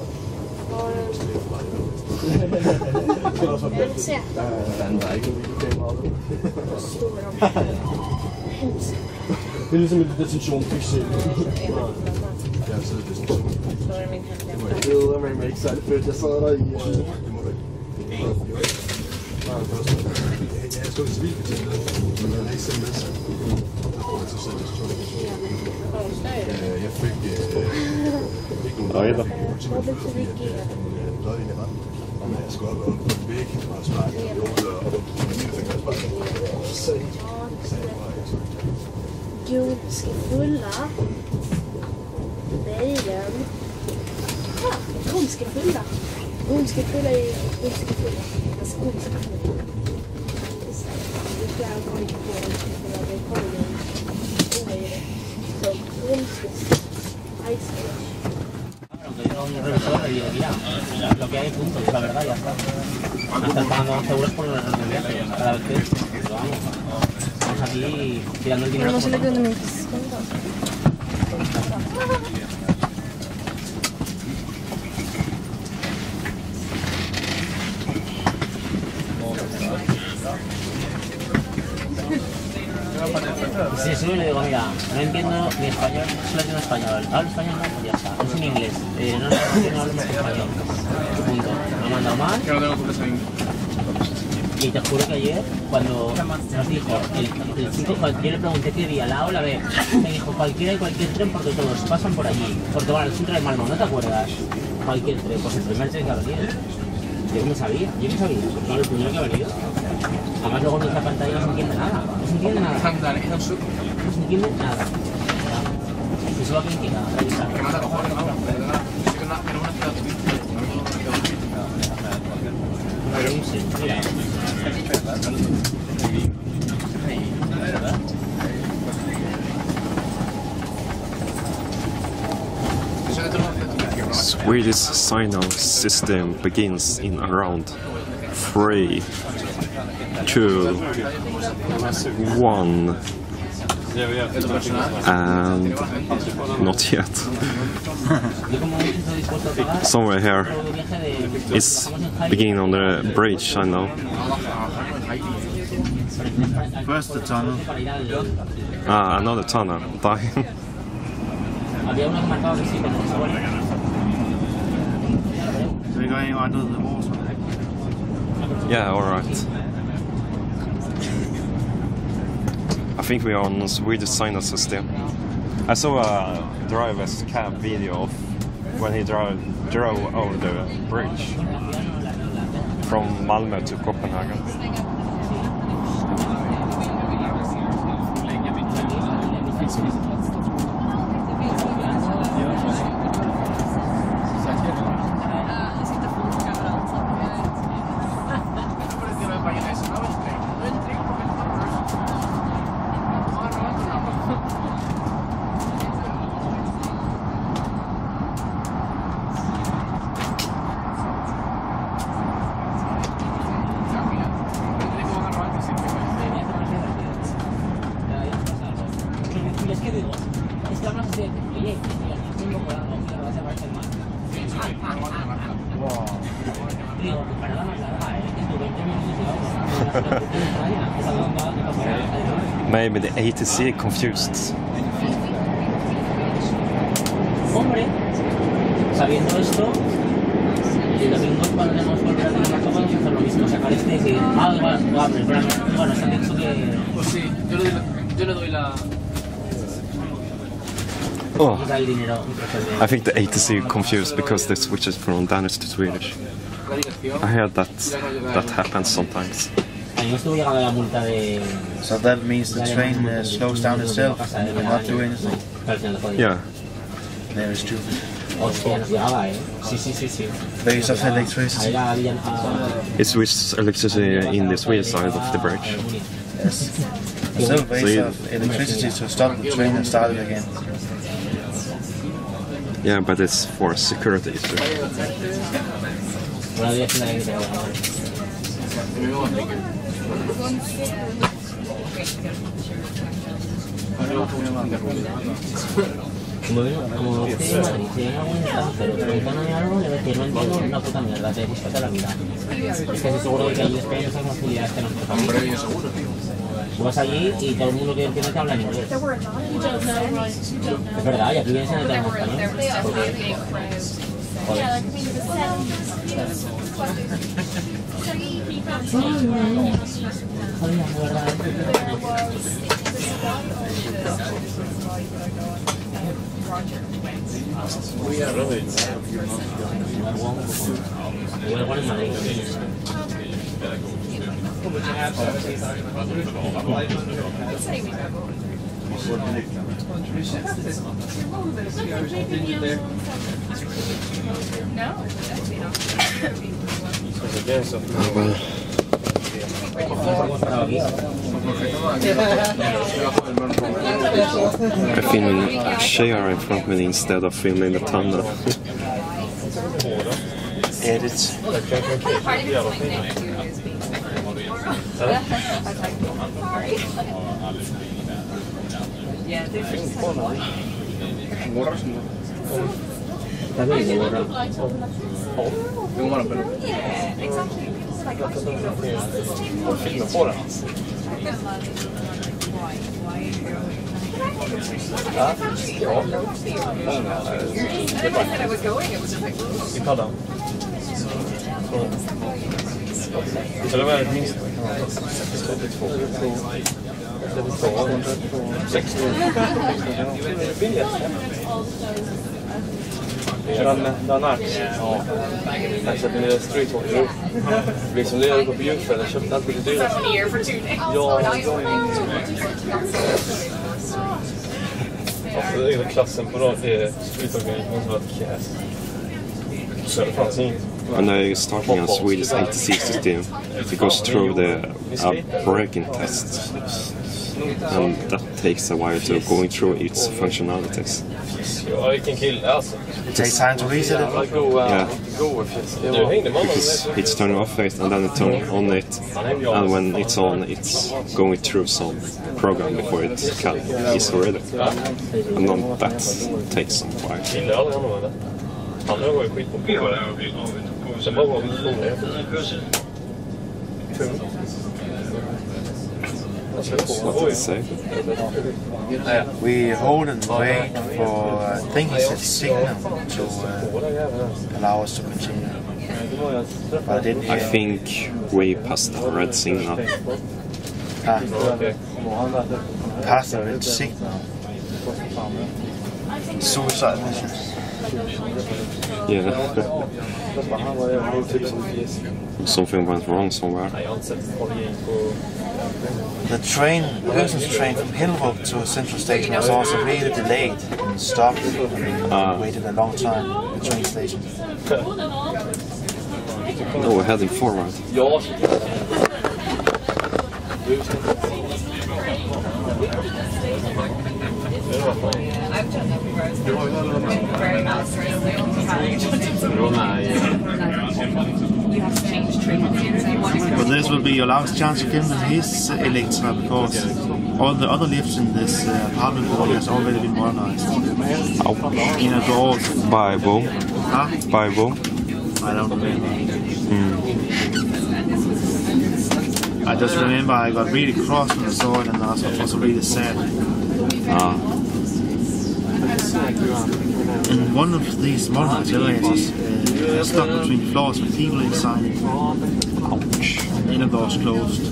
Jag vill se. Fanden, der er ikke nogen videokamera. Vad står de? Hemskt. Det er ligesom en detentionsfixering. jeg har siddet i sådan en Det er med ikke særlig fedt. Jeg sad der i... det må du ikke. Det må du ikke. Jeg stod i civilbetjent, men jeg havde ikke selv med sig. Så sad jeg så jeg fik ikke nogen Oj då. fordi jeg lød ind i retten. Men jeg skulle op og på en væg og sparke i hovedet og mine fingre sparke. Så sagde jeg bare ikke så. Ondskefulla. Mejlen. Ah, ondskefulla. Ondskefulla är ondskefulla. Alltså ondskefulla. Det tror jag kommer inte på ondskefulla. Det kommer ju. Vad är det? Så ondskefulla. Ice cream. Un revisor y digo, mira, lo que hay punto, la verdad, ya está. Hasta pagando once euros por el viaje, cada vez que lo vamos. Estamos aquí tirando el dinero. Jag måste lägga under min fiskmål. Sí, siempre le digo, mira, no entiendo ni español, solo entiendo español. Hablo español, no, pues ya está. Es en inglés. Eh, no, no, no hablo más español. Punto. Me ha mandado mal. Que no tengo tu casa ahí. Y te juro que ayer, cuando nos dijo, el, el chico, cuando yo le pregunté qué día, la A o la B, me dijo cualquiera y cualquier tren porque todos pasan por allí. Porque bueno, es un tren de Malmö, ¿no te acuerdas? Cualquier tren, pues el primer tren que ha venido. Yo no sabía, yo no sabía, no, el primero que ha venido. Además luego en nuestra pantalla no se entiende nada, no se entiende nada. No se entiende nada. Se suba aquí en a revisar. Que mata cojones, vamos. Pero una ciudad turística. Pero no sé, mira. Swedish signal system begins in around three, two, one, and not yet. Somewhere here is beginning on the bridge, I know. First the tunnel. Ah, another tunnel. Dying. So we're going under the water. Yeah, alright. I think we are on Swedish signal system. I saw a driver's cab video of when he drove, drove over the bridge from Malmö to Copenhagen. Maybe the A T C confused. Hombre, sabiendo esto, el domingo cuando tenemos que volver a tener la copa vamos a hacer lo mismo, sacar este y decir, ah, bueno, bueno, bueno, se han dicho que... Pues sí, yo le doy la... Yo le doy la... Oh, I think the A T C confused because they switches from Danish to Swedish. I heard that that happens sometimes. So that means the train uh, slows down itself and will not do anything. Yeah. Very stupid. Base of electricity. It switches electricity in the Swedish side of the bridge. Yes. Still base so of electricity to stop the train and start it again. Yeah, but it's for security issue. Como como que en Madrid tienen algún extranjero, pregúntame algo, le voy a decir, no entiendo una puta mierda, te búscate la vida. Es que estoy seguro de que allí España esas facilidades que nosotros. Hombre, yo seguro, tío. Tú vas allí y todo el mundo que entiende te habla en inglés. Es verdad, y aquí vienes en el tema español. Joder. Joder, de verdad. Igual en Madrid. I'm filming Shea in front of me instead of filming the tunnel. Edit. Está bien, de borrar. Tengo mala pelo. Filmen på den. Ja. Ja. Vi kallar dem. Eller vad är det minst? trettiotvå. sextio. Danmark. Ja. Alltså det är street walk. Vi som lever på bjudfällen köpte allt lite dyrt. Ja, det är klassen på rad är street walk. Måste vara käs. Så det fanns inget. When I starting a Swedish A T C system, it goes through the uh, braking test, and that takes a while to going through its functionalities. Ja, vilken kille alltså. It takes time to reset it. Yeah, Du hängde man because it's turning off it and then it turn on it, and when it's on, it's going through some program before it can is ready, and then that takes some while. Kille aldrig honom eller? Han var ju skitbra. Sen bara var vi tvungna. What did it say? We hold and wait for, I think he said signal to uh, allow us to continue. But I didn't hear. I think we passed the red signal. Ah, past the red signal. Suicide missions. Yeah. Something went wrong somewhere. The train, Houston's train from Hillbrook to Central Station was also really delayed and stopped and Uh. waited a long time at the train station. No, we're heading forward. Ja. But this will be your last chance to give him his uh, Electra, because all the other lifts in this uh, apartment building has already been modernized. In a door. By boom. Huh? By boom. I don't remember. Mm. I just remember I got really cross when I saw it, and I was also really sad. Ah. In one of these modernized elevators, uh, stuck between floors with people inside. Ouch. And the inner doors closed.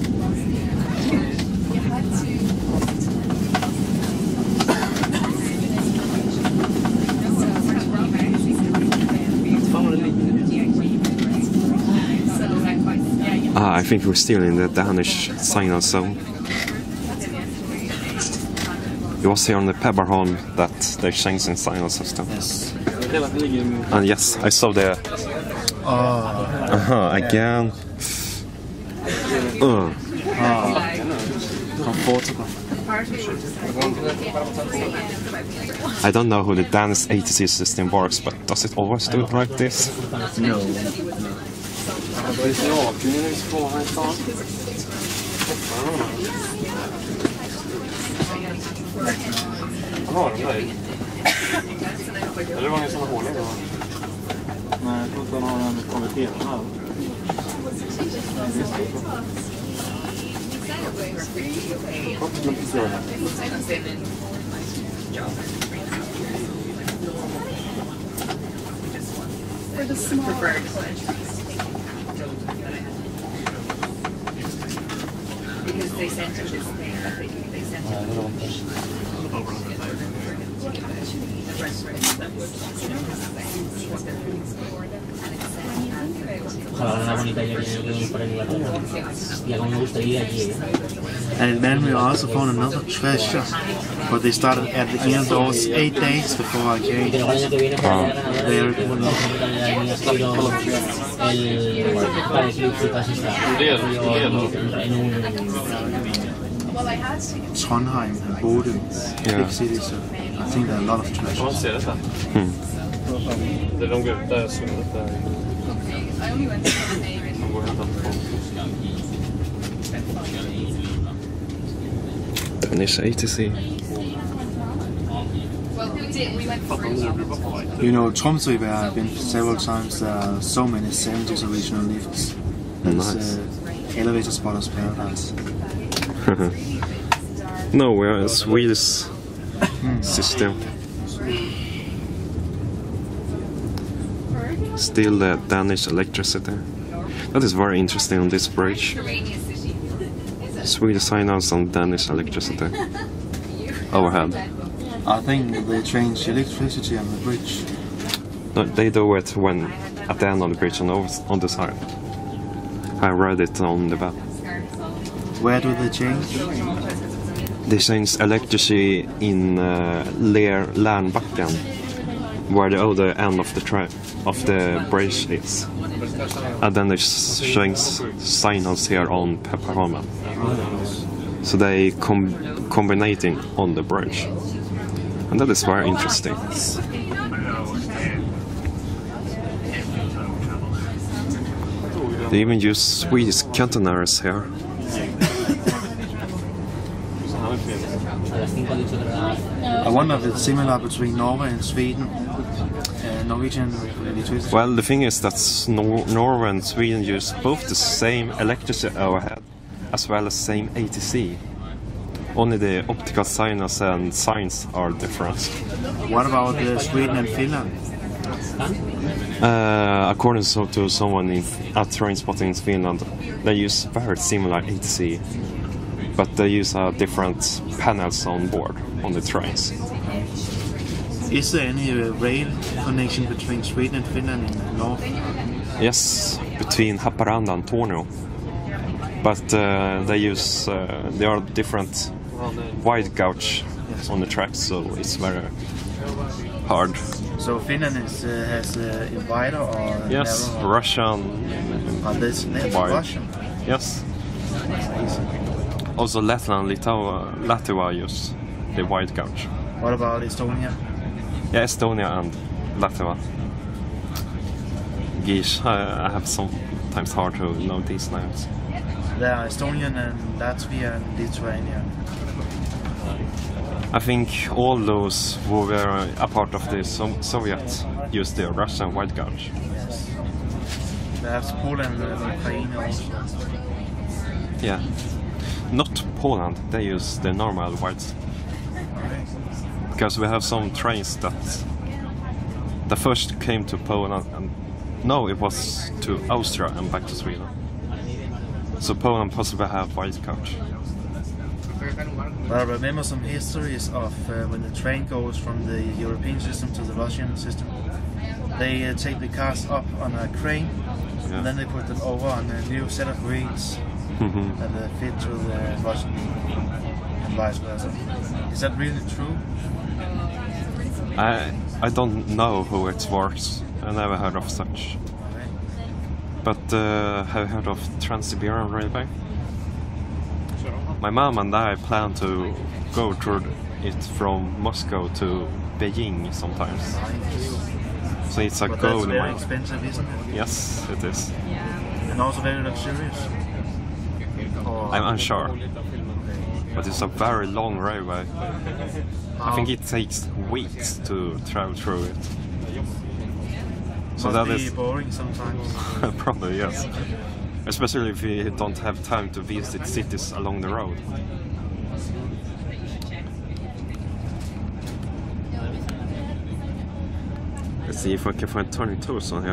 Ah, I think we're still in the Danish signal zone. It was here on the Pebberholm that they changed the signal system. Yes. And yes, I saw the... Oh. Uh-huh, again. Uh. Ah. Comfortable. I don't know how the Danish A T C system works, but does it always do it like this? No. Han har den där. Eller var det såna hål i det? Nej, jag tror inte han har en konverterare här. For the small preferred. Because they sent him this thing that they they sent him. Una bonita idea que yo para Inglaterra. Y a cómo me gustaría allí. And then we also found another treasure, but they started at the end of those eight days before I came. Very cool. Trondheim and Bodø, Yeah. big cities, so I think there are a lot of treasures. ser detta. Hmm. Det är de går ut där sundet där. De går och hämtar på. Danish A T C. You know, Tromsø, where I've been several times, there are so many seventies original lifts. It's Nice. uh, elevator spotter's paradise. No, we're in Swedish system. Still the Danish electricity. That is very interesting on this bridge. Swedish signals on Danish electricity. Overhead. I think they change electricity on the bridge. No, they do it when at the end of the bridge and over, on the side. I read it on the map. Where do they change? They change electricity in uh, Ler Lärnbacken, where the other end of the tra of the bridge is. And then they change signals here on Pepparholmen. So they com combinating on the bridge. And that is very interesting. They even use Swedish catenaries here. I wonder if it's similar between Norway and Sweden. Uh, Norwegian electricity. Well, the thing is that Nor Norway and Sweden use both the same electricity overhead as well as same A T C. Only the optical signals and signs are different. What about uh, Sweden and Finland? Uh, according so to someone in, at train spotting in Finland, they use very similar A T C, but they use uh, different panels on board on the trains. Is there any uh, rail connection between Sweden and Finland in the north? Yes, between Haparanda and Tornio. But uh, they use, uh, there are different wide gauge on the tracks, so it's very hard. So Finland is, uh, has a uh, wider or yes, narrow? Russian. Oh, this is Russian. Yes. Also Letland, Lithuania, Latvia use the wide gauge. What about Estonia? Yeah, Estonia and Latvia. Geesh, I, I have sometimes hard to know these names. There are Estonian and Latvia and Lithuania. I think all those who were a part of the so Soviet used the Russian wide gauge. Yes. Perhaps Poland and Ukraine also. Yeah. Not Poland, they use the normal wide. Because we have some trains that the first came to Poland and no, it was to Austria and back to Sweden. So Poland possibly have wide gauge. But I remember some histories of uh, when the train goes from the European system to the Russian system. They uh, take the cars up on a crane, yeah. And then they put them over on a new set of rails mm-hmm. that uh, fit to the Russian and vice versa. Is that really true? I I don't know who it works. I never heard of such. Okay. But uh, have you heard of Trans-Siberian Railway? My mom and I plan to go through it from Moscow to Beijing sometimes. Nice. So it's a but goal. That's very expensive, isn't it? Yes, it is. And also very luxurious. Or I'm unsure. Okay. But it's a very long railway. How? I think it takes weeks to travel through it. So Must that be is boring sometimes. Probably yes. Especially if you don't have time to visit cities along the road. Let's see if I can find Turning Toes on here.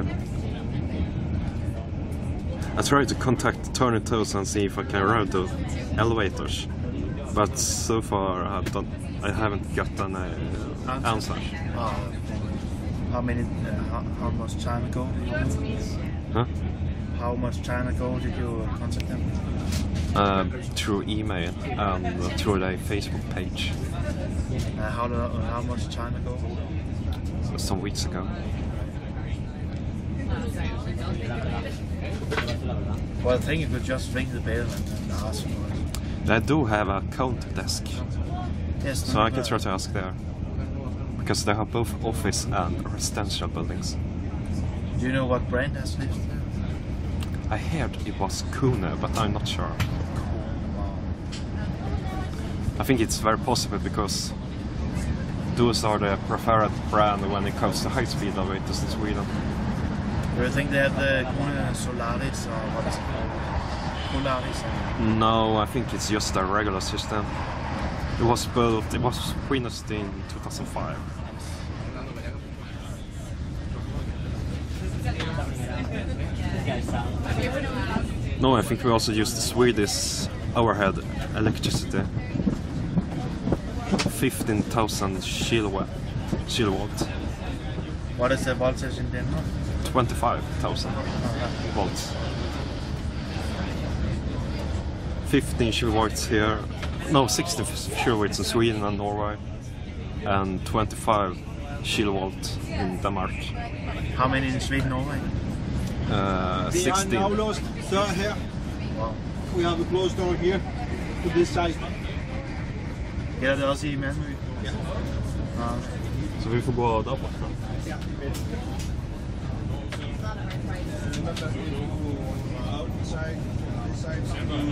I tried to contact Turning Toes and see if I can route the elevators, but so far I, don't, I haven't gotten an uh, answer. Oh, how many? Uh, how, how much time ago? Huh? How much time ago did you contact them? Uh, through email and uh, through their Facebook page. Uh, how, uh, how much time ago? Some weeks ago. Well, I think you could just ring the bell and, and ask for it. They do have a counter desk. Yes. So I can try to ask there. Because they have both office and residential buildings. Do you know what brand has lived there? I heard it was Kune, but I'm not sure. I think it's very possible because those are the preferred brand when it comes to high-speed elevators in Sweden. Do you think they have the Kune Solaris or what is it called? Polaris? No, I think it's just a regular system. It was built, it was finished in two thousand five. No, I think we also used the Swedish overhead electricity. fifteen thousand kilowatt. kilowatt. What is the voltage in Denmark? twenty-five thousand volts. fifteen kilowatts here. No, sixteen kilowatts in Sweden and Norway. And twenty-five kilowatts in Denmark. How many in Sweden, Norway? Uh, sixteen. We are now lost third here. Wow. We have a closed door here to this side. Gælder det også i Malmø? Ja. Ja. Så vi får gå där borta. Ja. Outside, this side.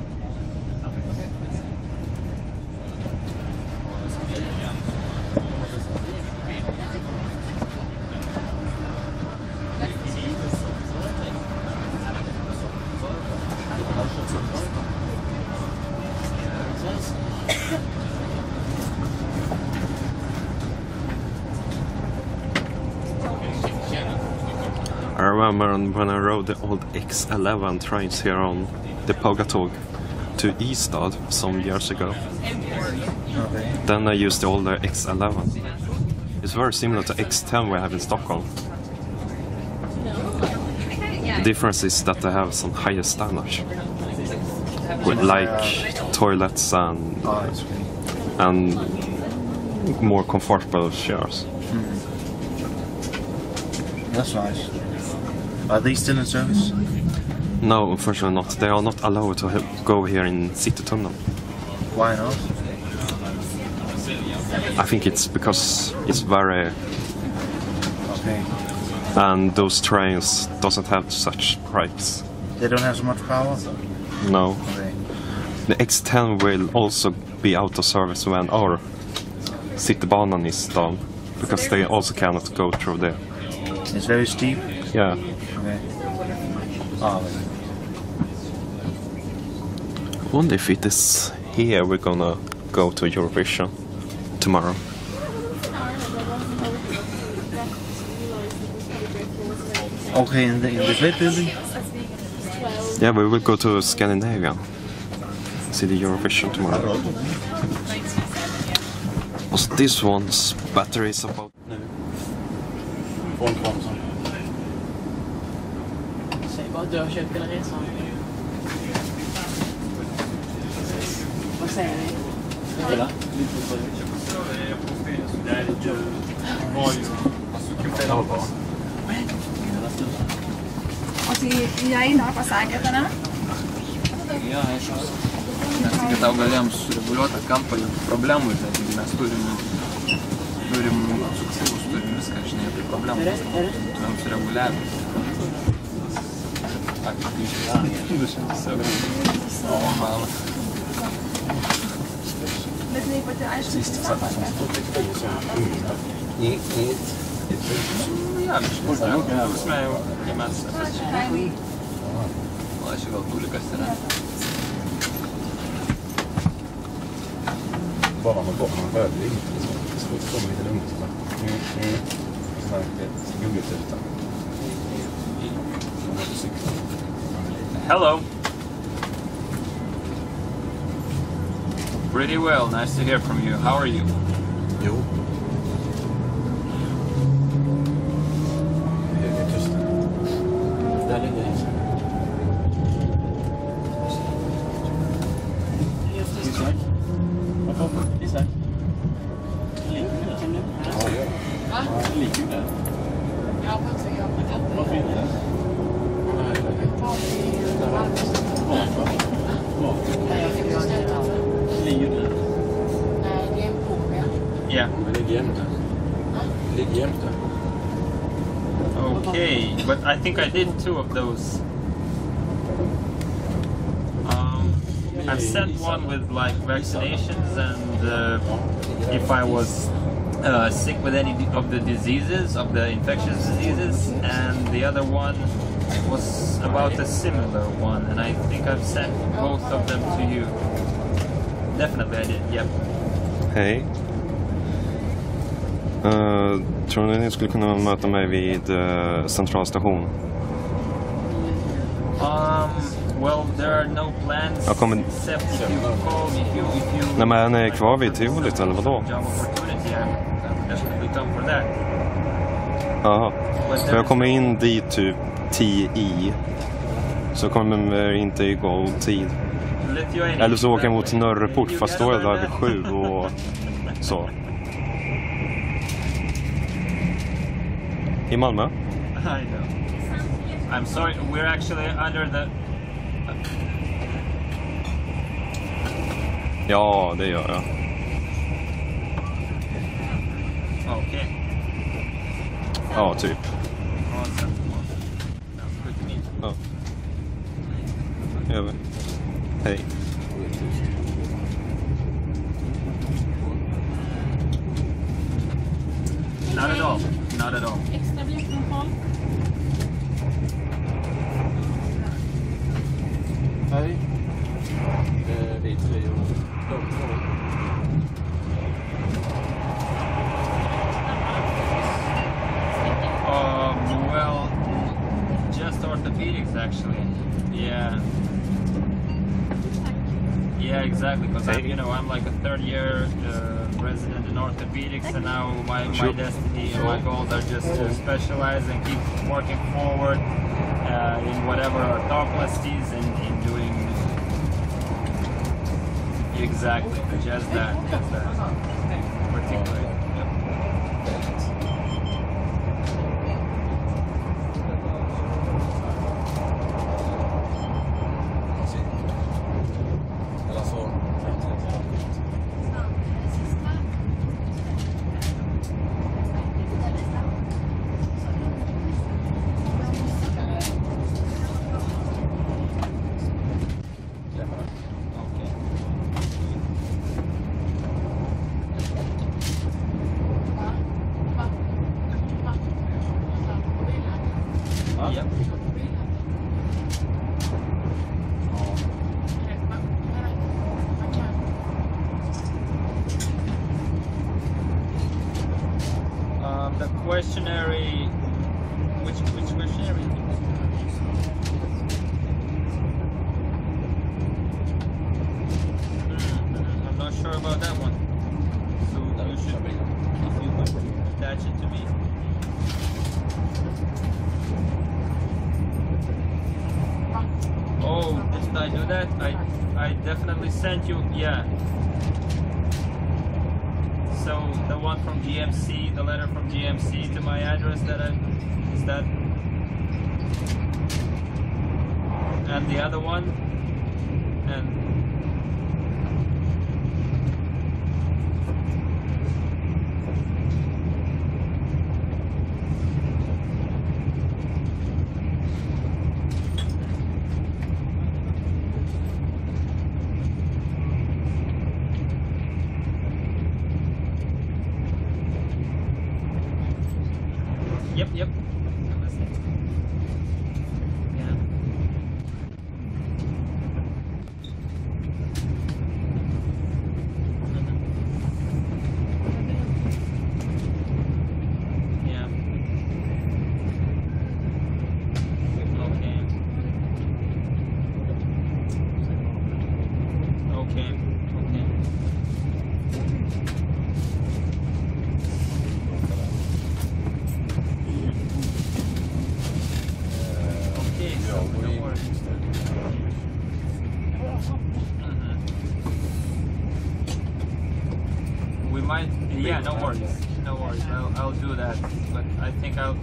I remember when I rode the old X eleven trains here on the Pågatåg to Ystad some years ago. Okay. Then I used the older X eleven. It's very similar to X ten we have in Stockholm. The difference is that they have some higher standards, with like toilets and and more comfortable chairs. Mm. That's nice. Are they still in service? No, unfortunately not. They are not allowed to he- go here in Citytunnel. Why not? I think it's because it's very... Okay. And those trains doesn't have such brakes. They don't have so much power? No. Okay. The X ten will also be out of service when our Citybanan is down, because they also cannot go through there. It's very steep? Yeah. Okay. Oh, I wonder if it is here we're gonna go to Eurovision tomorrow. okay, in the, in the great building? Yeah, we will go to Scandinavia. See the Eurovision tomorrow. Was this one's batteries about? Säg bara dörrköp eller resan. Vad säger ni? Hela? O tai jei dar pasakė, ne? Jo, aišku. Mes tik tau galėjom sureguliuoti kampą problemų, tai mes turim, turim suksivus, turim viską, žinai, apie problemų. Turim sureguliavę. Faktiškai išvis du šimtus eurų. O, mama. Bet jinai pati aišku. Ja, biškai, prasme jau, kai mes apie... O, aš gal tulikas yra. Bara man går, man behöver inte så kommer lite lugnt så. Mm. Mm. Snarkt gubbigt utan. Hello. Pretty well, nice to hear from you. How are you? Jo. Det är tyst. Där ligger det. Isak? Vad kommer? Isak? Ligger du där? Ja, ja. Va? Ligger du där? Ja, men så gör man det. Varför inte? Ligger du där? Nej, det är en påga. Yeah. Men ligger jämte. Ligger jämte. Okay, but I think I did two of those. Um, I've sent one with like vaccinations and uh, if I was uh, sick with any of the diseases, of the infectious diseases, and the other one was about a similar one, and I think I've sent both of them to you. Definitely I did, yep. Hej. Uh, tror ni ni skulle kunna möta mig vid uh, centralstation? Um, well, there are no plans Jag kommer... except if you call, if you, if you... Nej, men är kvar vid Tivolit eller vadå? Job opportunity, I would definitely come for that. Jaha. För jag kommer in dit typ tio i. Så kommer jag inte i god tid. Eller så åker jag mot Nörreport, fast då är jag där vid sju och så. I Malmö? I know. I'm sorry, we're actually under the... Ja, det gör jag. Okay. Ja, typ. Awesome. Sounds good to me. Ja. Gör vi. Hej. Not at all. Not at all. Extra biljett från Paul. Hej. Eh, vi tre och de två. Um, well, just orthopedics actually. Yeah. Yeah, exactly. Because I'm, you know, I'm like a third year uh, resident in orthopedics, and now my, my destiny and my goals are just to specialize and keep working forward uh, in whatever orthoplasties and in doing exactly just that, just that. Particularly. Yep. Um, the questionnaire, which which questionnaire? Hmm, I'm not sure about that one. So you should, if you could attach it to me. Oh, did I do that? I I definitely sent you, yeah. So the one from G M C, the letter from G M C to my address that I, is that? And the other one? And Yep, yep. I'm listening. Yeah. Yeah. Okay. Okay. Okay. We might, yeah, no worries, no worries. I'll, I'll do that, but I think I'll.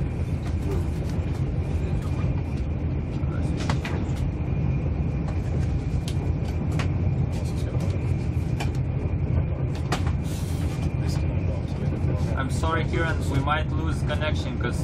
I'm sorry, Kieran. We might lose connection because.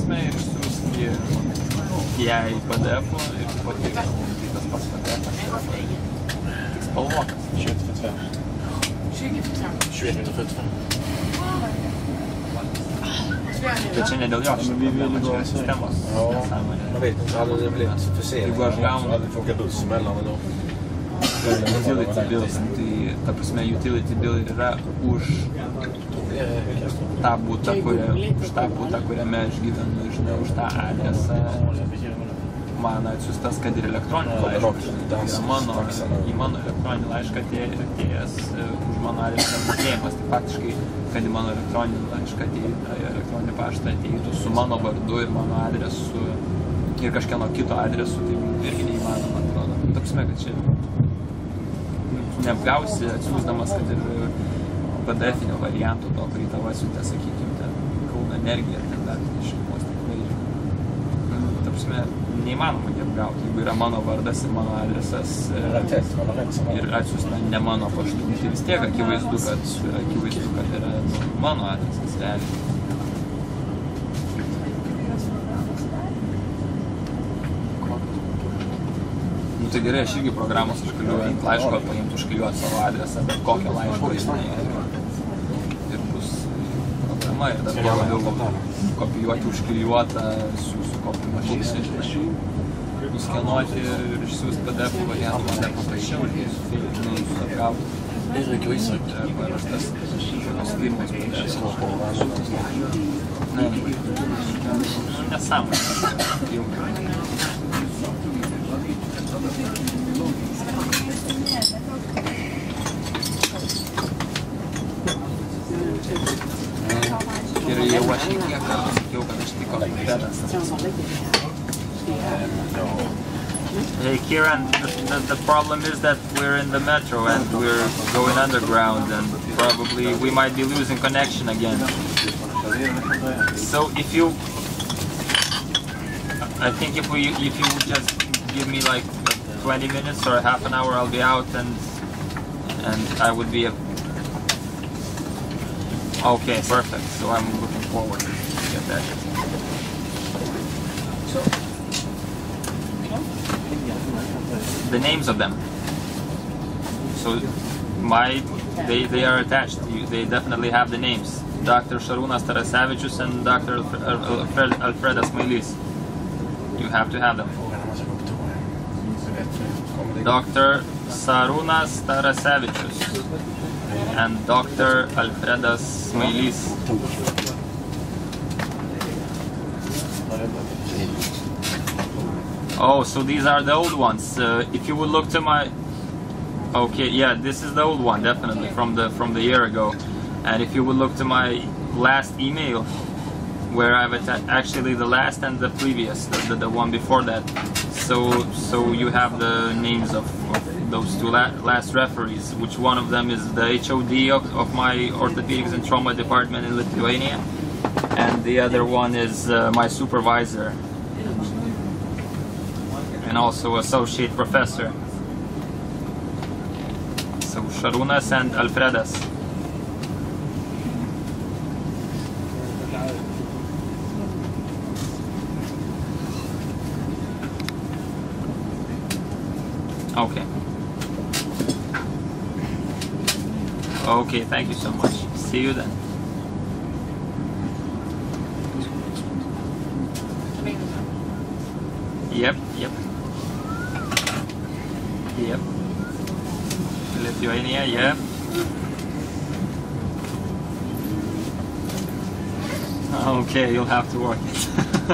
prasme išsiųsti ją į P D F ir patikrinti, tai tas pats P D F yra tik spalvotas. tjugoett fyrtiofem. tjugoett fyrtiofem. Bet čia ne dėl jo, čia čia sistemos. Jag vet inte, hade det blivit försenat? Jeigu aš gaunu Hade vi åka buss emellan då? utility bills, tai ta prasme utility bill yra už tą butą, kurią, už tą butą, kuriame aš gyvenu, žinai, už tą adresą. Man atsiųstas, kad ir elektroninį laišką, tai yra mano, į mano elektroninį laišką atėjęs už mano adresą mokėjimas. Tai faktiškai, kad į mano elektroninį laišką atėjtų, elektroninį paštą atėjtų su mano vardu ir mano adresu ir kažkieno kito adresu, tai irgi neįmanoma, atrodo. Ta prasme, kad čia neapgausi atsiųsdamas, kad ir P D F-inio varianto to, kurį tavo atsiuntė, sakykime, ten Kauno Energija, ten dar iš šeimos tiklai. Ta prasme, neįmanoma neapgauti, jeigu yra mano vardas ir mano adresas ir atsiųsta ne mano paštu, tai vis tiek akivaizdu, kad, akivaizdu, kad yra mano adresas realiai. Nu tai gerai, aš irgi programos užkaliuoju ant laiško, paimti užkaliuoti savo adresą, bet kokią laiško žinai, ir bus programa ir dar labiau kopijuoti užkaliuotą su, su kopijų mašinai, nuskenuoti ir išsiųsti P D F variantą, man dar paprasčiau, ir su atgauti. Arba raštas šios firmos P D F. Ne, nesąmonė. Ir jau aš kiek kartų sakiau, kad aš tik Alfredas. Hey Kieran, the, the, the problem is that we're in the metro and we're going underground and probably we might be losing connection again. So if you, I think if we, if you would just give me like twenty minutes or a half an hour, I'll be out and and I would be a, okay, perfect. So I'm looking forward to get that. The names of them. So my, they they are attached. You, they definitely have the names. Doctor Šarūnas Tarasevičius and Doctor Alfred, Alfredas Smailys. You have to have them. Doctor Šarūnas Tarasevičius and Doctor Alfredas Smailys. Oh, so these are the old ones. Uh, if you would look to my, okay, yeah, this is the old one, definitely from the from the year ago. And if you would look to my last email, where I've attached actually the last and the previous, the, the, the one before that. So so you have the names of, of those two la last referees. Which one of them is the H O D of, of my orthopedics and trauma department in Lithuania, and the other one is uh, my supervisor. And also associate professor. So Šarūnas and Alfredas. Okay. Okay, thank you so much. See you then. Yep, yep. Yep. Lithuania, yep. Okay, you'll have to work it.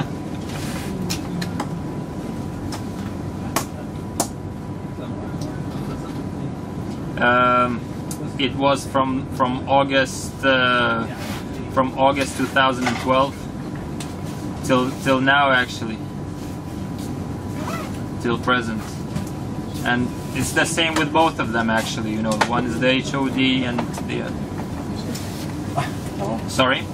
um, it was from from August uh, from August two thousand twelve till till now, actually, till present. And it's the same with both of them, actually. You know, one is the H O D and the other. Sorry?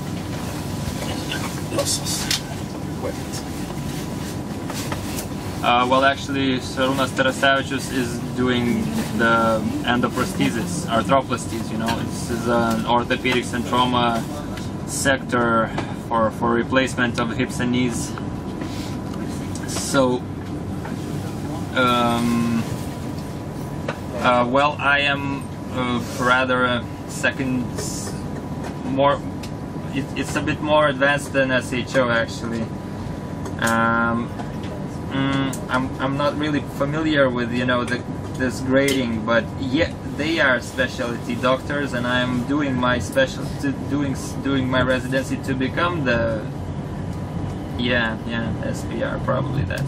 Uh, well, actually, Šarūnas Tarasevičius is doing the endoprosthesis, arthroplasties, you know. This is an orthopedics and trauma sector for for replacement of hips and knees. So, um, uh, well, I am uh, rather a second, more. It, it's a bit more advanced than S H O actually. Um, mm, I'm I'm not really familiar with you know the this grading, but yeah, they are specialty doctors, and I'm doing my special to doing doing my residency to become the yeah yeah S P R, probably that.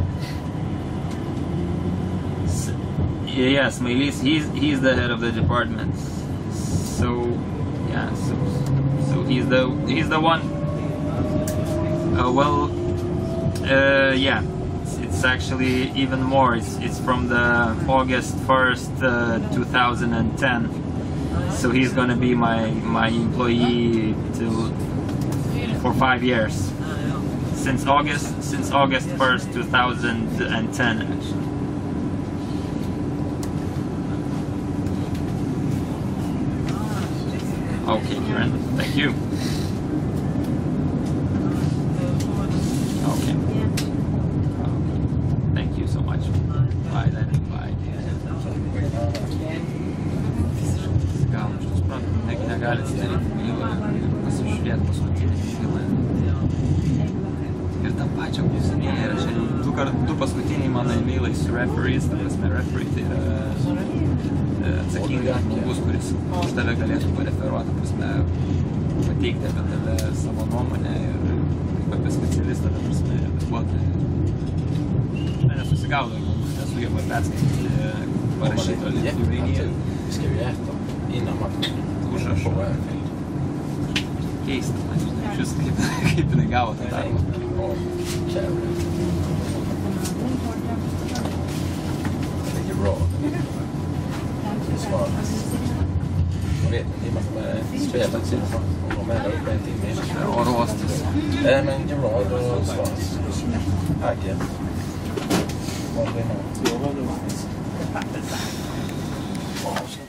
So, yes, Melis, he's he's the head of the department. So yeah, so so he's the he's the one. Uh, well, uh, yeah. It's actually even more. It's it's from the August first, uh, two thousand ten. So he's gonna be my my employee till for five years. Since August since August first, two thousand ten. Actually. Okay, Kieran. Thank you. Okay. Thank you so much. Bye then. Bye. Gal, aš suprantu, negi negali atsidaryti bylą ir pasižiūrėti paskutinį bylą. Ir tą pačią klausinėlę yra šiandien du, kart, du paskutiniai mano e-mailai su referees, ta prasme referee tai yra atsakingas žmogus, kuris už tave galėtų pareferuoti, ta prasme pateikti apie tave savo nuomonę ir kaip apie specialistą, ta prasme redaguoti. Nesusigaudo, nesugeba perskaityti parašyto lietuvinį. Ska vi äta innan matchen? Užrašo. Keista, man žinai, šis kaip, kaip jinai gavo tą darbą. O, kärle. Det är bra. Det svarar. Jag vet inte, man får spela ett sitt om de är där uppe en timme. Ja, råstas. Nej, men Gerard och Svans. Agge. Vad blir det?